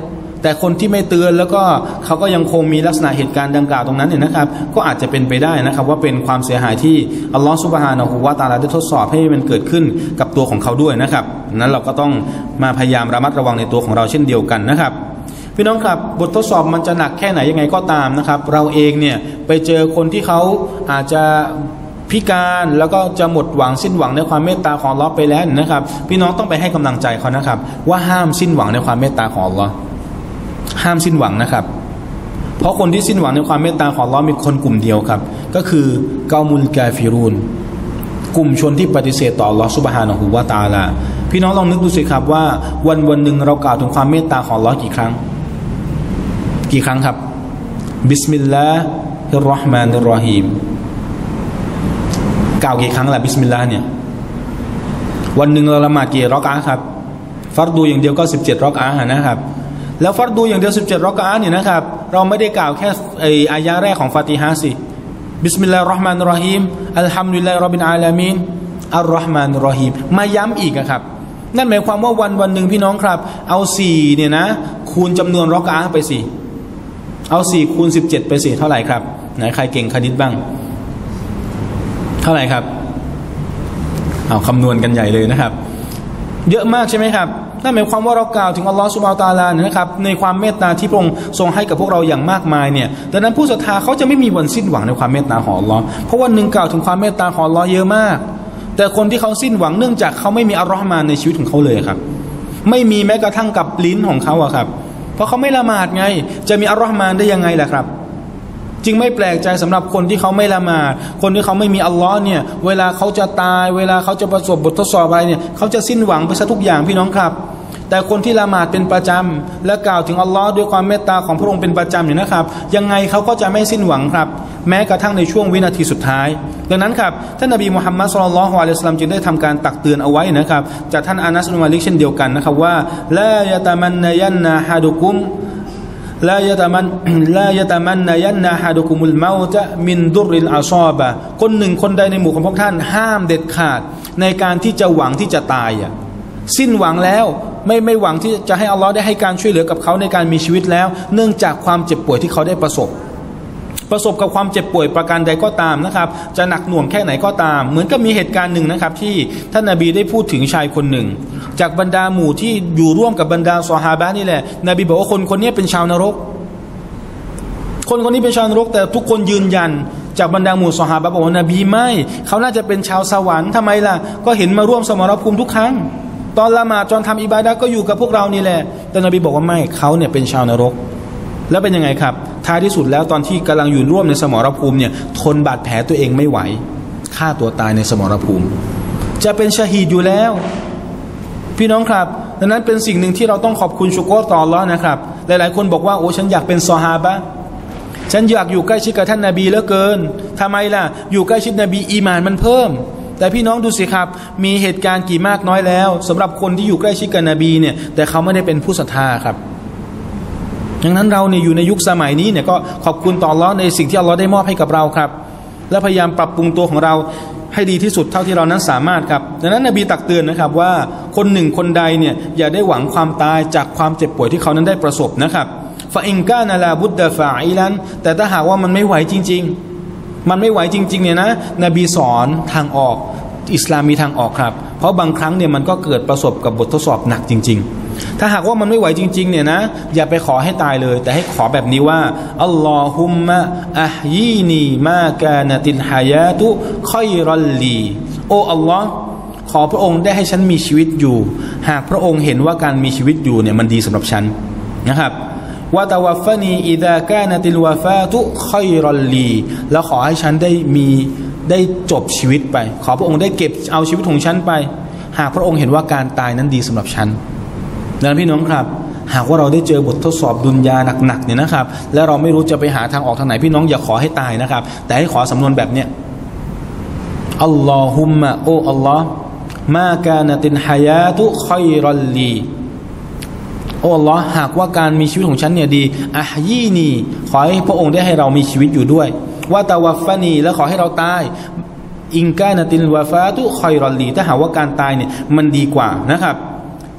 แต่คนที่ไม่เตือนแล้วก็เขาก็ยังคงมีลักษณะเหตุการณ์ดังกล่าวตรงนั้นเนี่ยนะครับก็อาจจะเป็นไปได้นะครับว่าเป็นความเสียหายที่อัลลอฮฺซุบฮานะฮูวะตะอาลาได้ทดสอบให้มันเกิดขึ้นกับตัวของเขาด้วยนะครับนั้นเราก็ต้องมาพยายามระมัดระวังในตัวของเราเช่นเดียวกันนะครับพี่น้องครับบททดสอบมันจะหนักแค่ไหนยังไงก็ตามนะครับเราเองเนี่ยไปเจอคนที่เขาอาจจะพิการแล้วก็จะหมดหวังสิ้นหวังในความเมตตาของอัลเลาะห์ไปแล้วนะครับพี่น้องต้องไปให้กำลังใจเขานะครับว่าห้ามสิ้นหวังในความเมตตาของอัลเลาะห์ห้ามสิ้นหวังนะครับเพราะคนที่สิ้นหวังในความเมตตาของอัลเลาะห์มีคนกลุ่มเดียวครับก็คือเกามุลกาฟิรูนกลุ่มชนที่ปฏิเสธต่ออัลเลาะห์ซุบฮานะฮูวะตะอาลาพี่น้องลองนึกดูสิครับว่าวันหนึ่งเรากล่าวถึงความเมตตาของอัลเลาะห์กี่ครั้งครับบิสมิลลาฮิรเราะห์มานิรเราะฮีมกล่าวกี่ครั้งล่ะบิสมิลลาห์เนี่ยวันหนึ่งเราละหมาดกี่รอกอะห์ครับฟัรดูอย่างเดียวก็17รอกอะห์นะครับแล้วฟัรดูอย่างเดียว17รอกอะห์เนี่ยนะครับเราไม่ได้กล่าวแค่อายะแรกของฟาติฮะห์สิบิสมิลลาฮิรเราะห์มานิรเราะฮีมอัลฮัมดุลิลลาฮิร็อบบิลอาลามีนอัรเราะห์มานิรเราะฮีมมาย้ำอีกครับนั่นหมายความว่าวันหนึ่งพี่น้องครับเอา4เนี่ยนะคูณจำนวนรอกอะห์ไป4เอา4คูณ17ไป4เท่าไหร่ครับไหนใครเก่งคณิตบ้างเท่าไหร่ครับเอาคำนวณกันใหญ่เลยนะครับเยอะมากใช่ไหมครับนั่นหมายความว่าเรากล่าวถึงอัลลอฮฺซุบฮานะฮูวะตะอาลานะครับในความเมตตาที่พระองค์ทรงให้กับพวกเราอย่างมากมายเนี่ยดังนั้นผู้ศรัทธาเขาจะไม่มีวันสิ้นหวังในความเมตตาของอัลลอฮ์เพราะวันหนึ่งกล่าวถึงความเมตตาของอัลลอฮ์เยอะมากแต่คนที่เขาสิ้นหวังเนื่องจากเขาไม่มีอัลเราะห์มานในชีวิตของเขาเลยครับไม่มีแม้กระทั่งกับลิ้นของเขาอะครับเพราะเขาไม่ละหมาดไงจะมีอัลเราะห์มานได้ยังไงล่ะครับจึงไม่แปลกใจสำหรับคนที่เขาไม่ละหมาดคนที่เขาไม่มีอัลลอฮ์เนี่ยเวลาเขาจะตายเวลาเขาจะประสบบททดสอบอะไรเนี่ยเขาจะสิ้นหวังไปซะทุกอย่างพี่น้องครับแต่คนที่ละหมาดเป็นประจำและกล่าวถึงอัลลอฮ์ด้วยความเมตตาของพระองค์เป็นประจำเนี่ยนะครับยังไงเขาก็จะไม่สิ้นหวังครับแม้กระทั่งในช่วงวินาทีสุดท้ายดังนั้นครับท่านนบีมุฮัมมัดศ็อลลัลลอฮุอะลัยฮิวะซัลลัมจึงได้ทำการตักเตือนเอาไว้นะครับจากท่านอานัส อิบนุ มาลิกเช่นเดียวกันนะครับว่าลายะตะมันนะยันนะฮะดุกุมลายะตะมันนะยันนะฮะดุกุมุลเมาตะมินดุริลอาซอบะคนหนึ่งคนใดในหมู่ของพวกท่านห้ามเด็ดขาดในการที่จะหวังที่จะตายสิ้นหวังแล้วไม่หวังที่จะให้อัลลอฮ์ได้ให้การช่วยเหลือกับเขาในการมีชีวิตแล้วเนื่องจากความเจ็บป่วยที่เขาได้ประสบกับความเจ็บป่วยประการใดก็ตามนะครับจะหนักหน่วงแค่ไหนก็ตามเหมือนกับมีเหตุการณ์หนึ่งนะครับที่ท่านนบีได้พูดถึงชายคนหนึ่งจากบรรดาหมู่ที่อยู่ร่วมกับบรรดาซอฮาบะห์นี่แหละนบีบอกว่าคนนี้เป็นชาวนรกคนนี้เป็นชาวนรกแต่ทุกคนยืนยันจากบรรดาหมู่ซอฮาบะห์บอกว่านบีไม่เขาน่าจะเป็นชาวสวรรค์ทำไมล่ะก็เห็นมาร่วมสมรภูมิทุกครั้งตอนละหมาดตอนทำอิบาดะห์ก็อยู่กับพวกเรานี่แหละแต่นบีบอกว่าไม่เขาเนี่ยเป็นชาวนรกแล้วเป็นยังไงครับท้ายที่สุดแล้วตอนที่กำลังอยู่ร่วมในสมรภูมิเนี่ยทนบาดแผลตัวเองไม่ไหวฆ่าตัวตายในสมรภูมิจะเป็นชะฮีดอยู่แล้วพี่น้องครับดังนั้นเป็นสิ่งหนึ่งที่เราต้องขอบคุณชุกรต่ออัลเลาะห์นะครับหลายๆคนบอกว่าโอ้ฉันอยากเป็นซอฮาบะห์ฉันอยากอยู่ใกล้ชิดกับท่านนบีเหลือเกินทำไมล่ะอยู่ใกล้ชิดนบีอีหม่านมันเพิ่มแต่พี่น้องดูสิครับมีเหตุการณ์กี่มากน้อยแล้วสำหรับคนที่อยู่ใกล้ชิดกับนบีเนี่ยแต่เขาไม่ได้เป็นผู้ศรัทธาครับดังนั้นเราเนี่ยอยู่ในยุคสมัยนี้เนี่ยก็ขอบคุณต่ออัลเลาะห์ในสิ่งที่อัลเลาะห์ได้มอบให้กับเราครับและพยายามปรับปรุงตัวของเราให้ดีที่สุดเท่าที่เรานั้นสามารถครับดังนั้นนบีตักเตือนนะครับว่าคนหนึ่งคนใดเนี่ยอย่าได้หวังความตายจากความเจ็บป่วยที่เขานั้นได้ประสบนะครับฟาอินกานะลาบุดดะฟาอิลันแต่ถ้าหากว่ามันไม่ไหวจริงๆเนี่ยนะนบีสอนทางออกอิสลามมีทางออกครับเพราะบางครั้งเนี่ยมันก็เกิดประสบกับบททดสอบหนักจริงๆถ้าหากว่ามันไม่ไหวจริงๆเนี่ยนะอย่าไปขอให้ตายเลยแต่ให้ขอแบบนี้ว่าอัลลอฮุมมะอะฮยีนีมากานะติลฮายาตุค็อยรัลลีโอ้อัลลอฮ์ขอพระองค์ได้ให้ฉันมีชีวิตอยู่หากพระองค์เห็นว่าการมีชีวิตอยู่เนี่ยมันดีสำหรับฉันนะครับวะตะวัฟฟะนีอิซากานะติลวะฟาตุค็อยรัลลีแล้วขอให้ฉันได้จบชีวิตไปขอพระองค์ได้เก็บเอาชีวิตของฉันไปหากพระองค์เห็นว่าการตายนั้นดีสำหรับฉันดังนั้นพี่น้องครับหากว่าเราได้เจอบททดสอบดุนยาหนักๆเนี่ยนะครับแล้วเราไม่รู้จะไปหาทางออกทางไหนพี่น้องอย่าขอให้ตายนะครับแต่ให้ขอสำนวนแบบเนี้ยอัลลอฮุมมะโออัลลอฮ์มากานะตินฮายาตุค็อยรัลลีโอ้อัลลอฮ์หากว่าการมีชีวิตของฉันเนี่ยดีอะฮยีนีขอให้พระองค์ได้ให้เรามีชีวิตอยู่ด้วยว่าตะวัฟฟะนีและขอให้เราตายอินกานะติลวะฟาตุค็อยรัลลีถ้าหากว่าการตายเนี่ยมันดีกว่านะครับ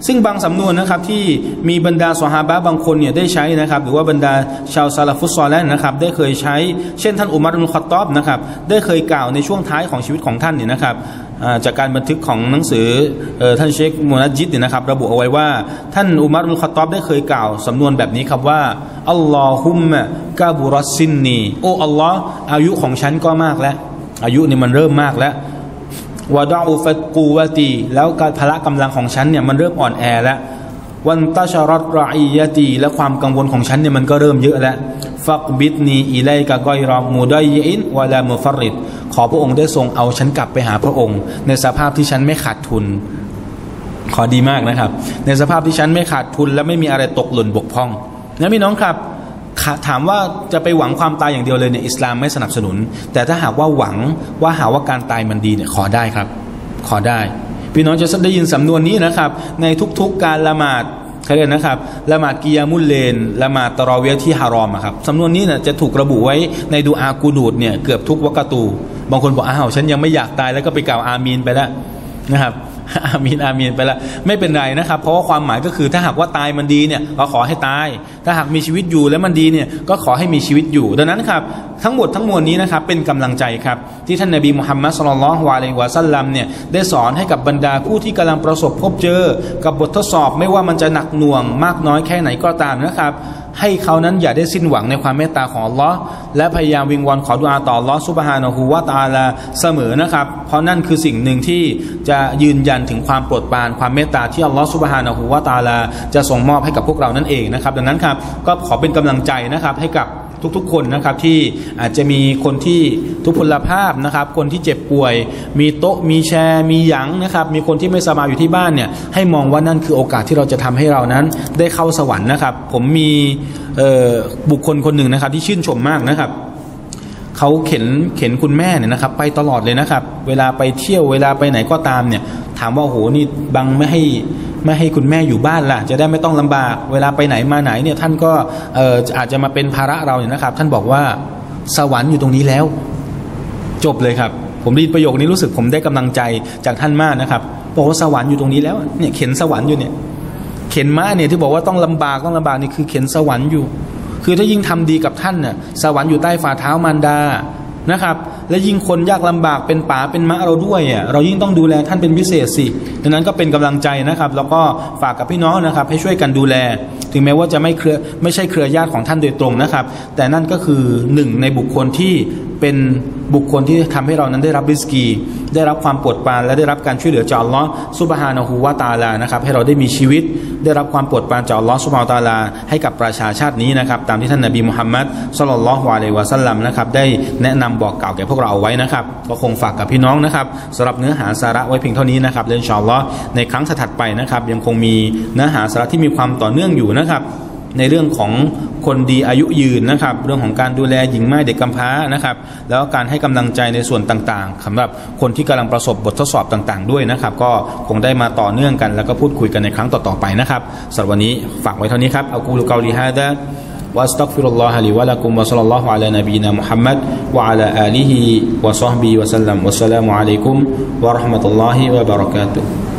ซึ่งบางสำนวนนะครับที่มีบรรดาซอฮาบะห์บางคนเนี่ยได้ใช้นะครับหรือว่าบรรดาชาวซาลาฟุสซอลิห์นะครับได้เคยใช้เช่นท่านอุมัร อิบนุ ค็อฏฏอบนะครับได้เคยกล่าวในช่วงท้ายของชีวิตของท่านเนี่ยนะครับจากการบันทึกของหนังสือท่านเชคมูนัจญิดเนี่ยนะครับระบุเอาไว้ว่าท่านอุมัร อิบนุ ค็อฏฏอบได้เคยกล่าวสำนวนแบบนี้ครับว่าอัลลอฮุมมะกะบุรัสซินนีโอ้อัลลอฮ์อายุของฉันก็มากแล้วอายุนี่มันเริ่มมากแล้ววะดะอูฟัตกูวะตีแล้วการพละกำลังของฉันเนี่ยมันเริ่มอ่อนแอแล้ววันตะชะรัตรออียะตีและความกังวลของฉันเนี่ยมันก็เริ่มเยอะแล้วฟักบิดนีอิไลกะกอยรอมูดัยอินวะลามุฟัรริดขอพระองค์ได้ทรงเอาฉันกลับไปหาพระองค์ในสภาพที่ฉันไม่ขาดทุนขอดีมากนะครับในสภาพที่ฉันไม่ขาดทุนและไม่มีอะไรตกหล่นบกพร่องนะพี่น้องครับถามว่าจะไปหวังความตายอย่างเดียวเลยเนี่ยอิสลามไม่สนับสนุนแต่ถ้าหากว่าหวังว่าหาว่าการตายมันดีเนี่ยขอได้ครับขอได้พี่น้องจะได้ยินสำนวนนี้นะครับในทุกๆการละหมาดเขาเรียกนะครับละหมาดกิยามุลเลนละหมาดตะรอเวียที่ฮารอมครับสำนวนนี้เนี่ยจะถูกระบุไว้ในดูอากูนูดเนี่ยเกือบทุกวักตูบางคนบอกอ้าวฉันยังไม่อยากตายแล้วก็ไปกล่าวอามีนไปแล้วนะครับอามีนอามีนไปแล้วไม่เป็นไรนะครับเพราะว่าความหมายก็คือถ้าหากว่าตายมันดีเนี่ยก็ขอให้ตายถ้าหากมีชีวิตอยู่แล้วมันดีเนี่ยก็ขอให้มีชีวิตอยู่ดังนั้นครับทั้งหมดทั้งมวลนี้นะครับเป็นกำลังใจครับที่ท่านนบีมุฮัมมัดศ็อลลัลลอฮุอะลัยฮิวะซัลลัมเนี่ยได้สอนให้กับบรรดาผู้ที่กำลังประสบพบเจอกับบททดสอบไม่ว่ามันจะหนักหน่วงมากน้อยแค่ไหนก็ตามนะครับให้เขานั้นอย่าได้สิ้นหวังในความเมตตาของอัลลอฮ์และพยายามวิงวอนขอดุอาต่ออัลลอฮ์ซุบฮานะฮูวะตะอาลาเสมอนะครับเพราะนั่นคือสิ่งหนึ่งที่จะยืนยันถึงความโปรดปรานความเมตตาที่อัลลอฮ์ซุบฮานะฮูวะตะอาลาจะส่งมอบให้กับพวกเรานั่นเองนะครับดังนั้นครับก็ขอเป็นกำลังใจนะครับให้กับทุกๆคนนะครับที่อาจจะมีคนที่ทุพพลภาพนะครับคนที่เจ็บป่วยมีโต๊ะมีแชร์มีหยังนะครับมีคนที่ไม่สบายอยู่ที่บ้านเนี่ยให้มองว่านั่นคือโอกาสที่เราจะทำให้เรานั้นได้เข้าสวรรค์นะครับผมมีบุคคลคนหนึ่งนะครับที่ชื่นชมมากนะครับเขาเข็นคุณแม่เนี่ยนะครับไปตลอดเลยนะครับเวลาไปเที่ยวเวลาไปไหนก็ตามเนี่ยถามว่าโหนี่บังไม่ให้คุณแม่อยู่บ้านล่ะจะได้ไม่ต้องลำบากเวลาไปไหนมาไหนเนี่ยท่านก็อาจจะมาเป็นภาระเราเนี่ยนะครับท่านบอกว่าสวรรค์อยู่ตรงนี้แล้วจบเลยครับผมได้ยินประโยคนี้รู้สึกผมได้กำลังใจจากท่านมากนะครับบอกว่าสวรรค์อยู่ตรงนี้แล้วเนี่ยเข็นสวรรค์อยู่เนี่ยเข็นม้าเนี่ยที่บอกว่าต้องลำบากนี่คือเข็นสวรรค์อยู่คือถ้ายิ่งทำดีกับท่านน่ะสวรรค์อยู่ใต้ฝ่าเท้ามารดานะครับและยิ่งคนยากลำบากเป็นป๋าเป็นมะเราด้วยเรายิ่งต้องดูแลท่านเป็นพิเศษสิดังนั้นก็เป็นกำลังใจนะครับแล้วก็ฝากกับพี่น้องนะครับให้ช่วยกันดูแลถึงแม้ว่าจะไม่ใช่เครือญาติของท่านโดยตรงนะครับแต่นั่นก็คือหนึ่งในบุคคลที่เป็นบุคคลที่ทำให้เรานั้นได้รับริสกีได้รับความโปรดปรานและได้รับการช่วยเหลือจากอัลลอฮ์ซุบฮานะฮูวะตะอาลานะครับให้เราได้มีชีวิตได้รับความโปรดปรานจากอัลลอฮ์ซุบฮานะฮูวะตะอาลาให้กับประชาชาตินี้นะครับตามที่ท่านนบีมุฮัมมัดศ็อลลัลลอฮุอะลัยฮิวะซัลลัมนะครับได้แนะนำบอกกล่าวแก่พวกเราเอาไว้นะครับก็คงฝากกับพี่น้องนะครับสำหรับเนื้อหาสาระไว้เพียงเท่านี้นะครับและอินชาอัลลอฮ์ในครั้งถัดไปนะครับยังคงมีเนื้อหาสาระที่มีความต่อเนื่องอยู่นะครับในเรื่องของคนดีอายุยืนนะครับเรื่องของการดูแลหญิงม่ายเด็กกำพร้านะครับแล้วก็การให้กำลังใจในส่วนต่างๆสำหรับคนที่กำลังประสบบททดสอบต่างๆด้วยนะครับก็คงได้มาต่อเนื่องกันแล้วก็พูดคุยกันในครั้งต่อๆไปนะครับสำหรับวันนี้ฝากไว้เท่านี้ครับอักูลุกอลิฮาดะวะอัสตัฆฟิรุลลอฮะลิวะละกุมวะศ็อลลัลลอฮุอะลานบีนามุฮัมมัดวะอะลาอาลิฮิวะศอฮบิฮิวะซัลลัมวัสสลามุอะลัยกุมวะเราะห์มะตุลลอฮิวะบะเราะกาตุฮ์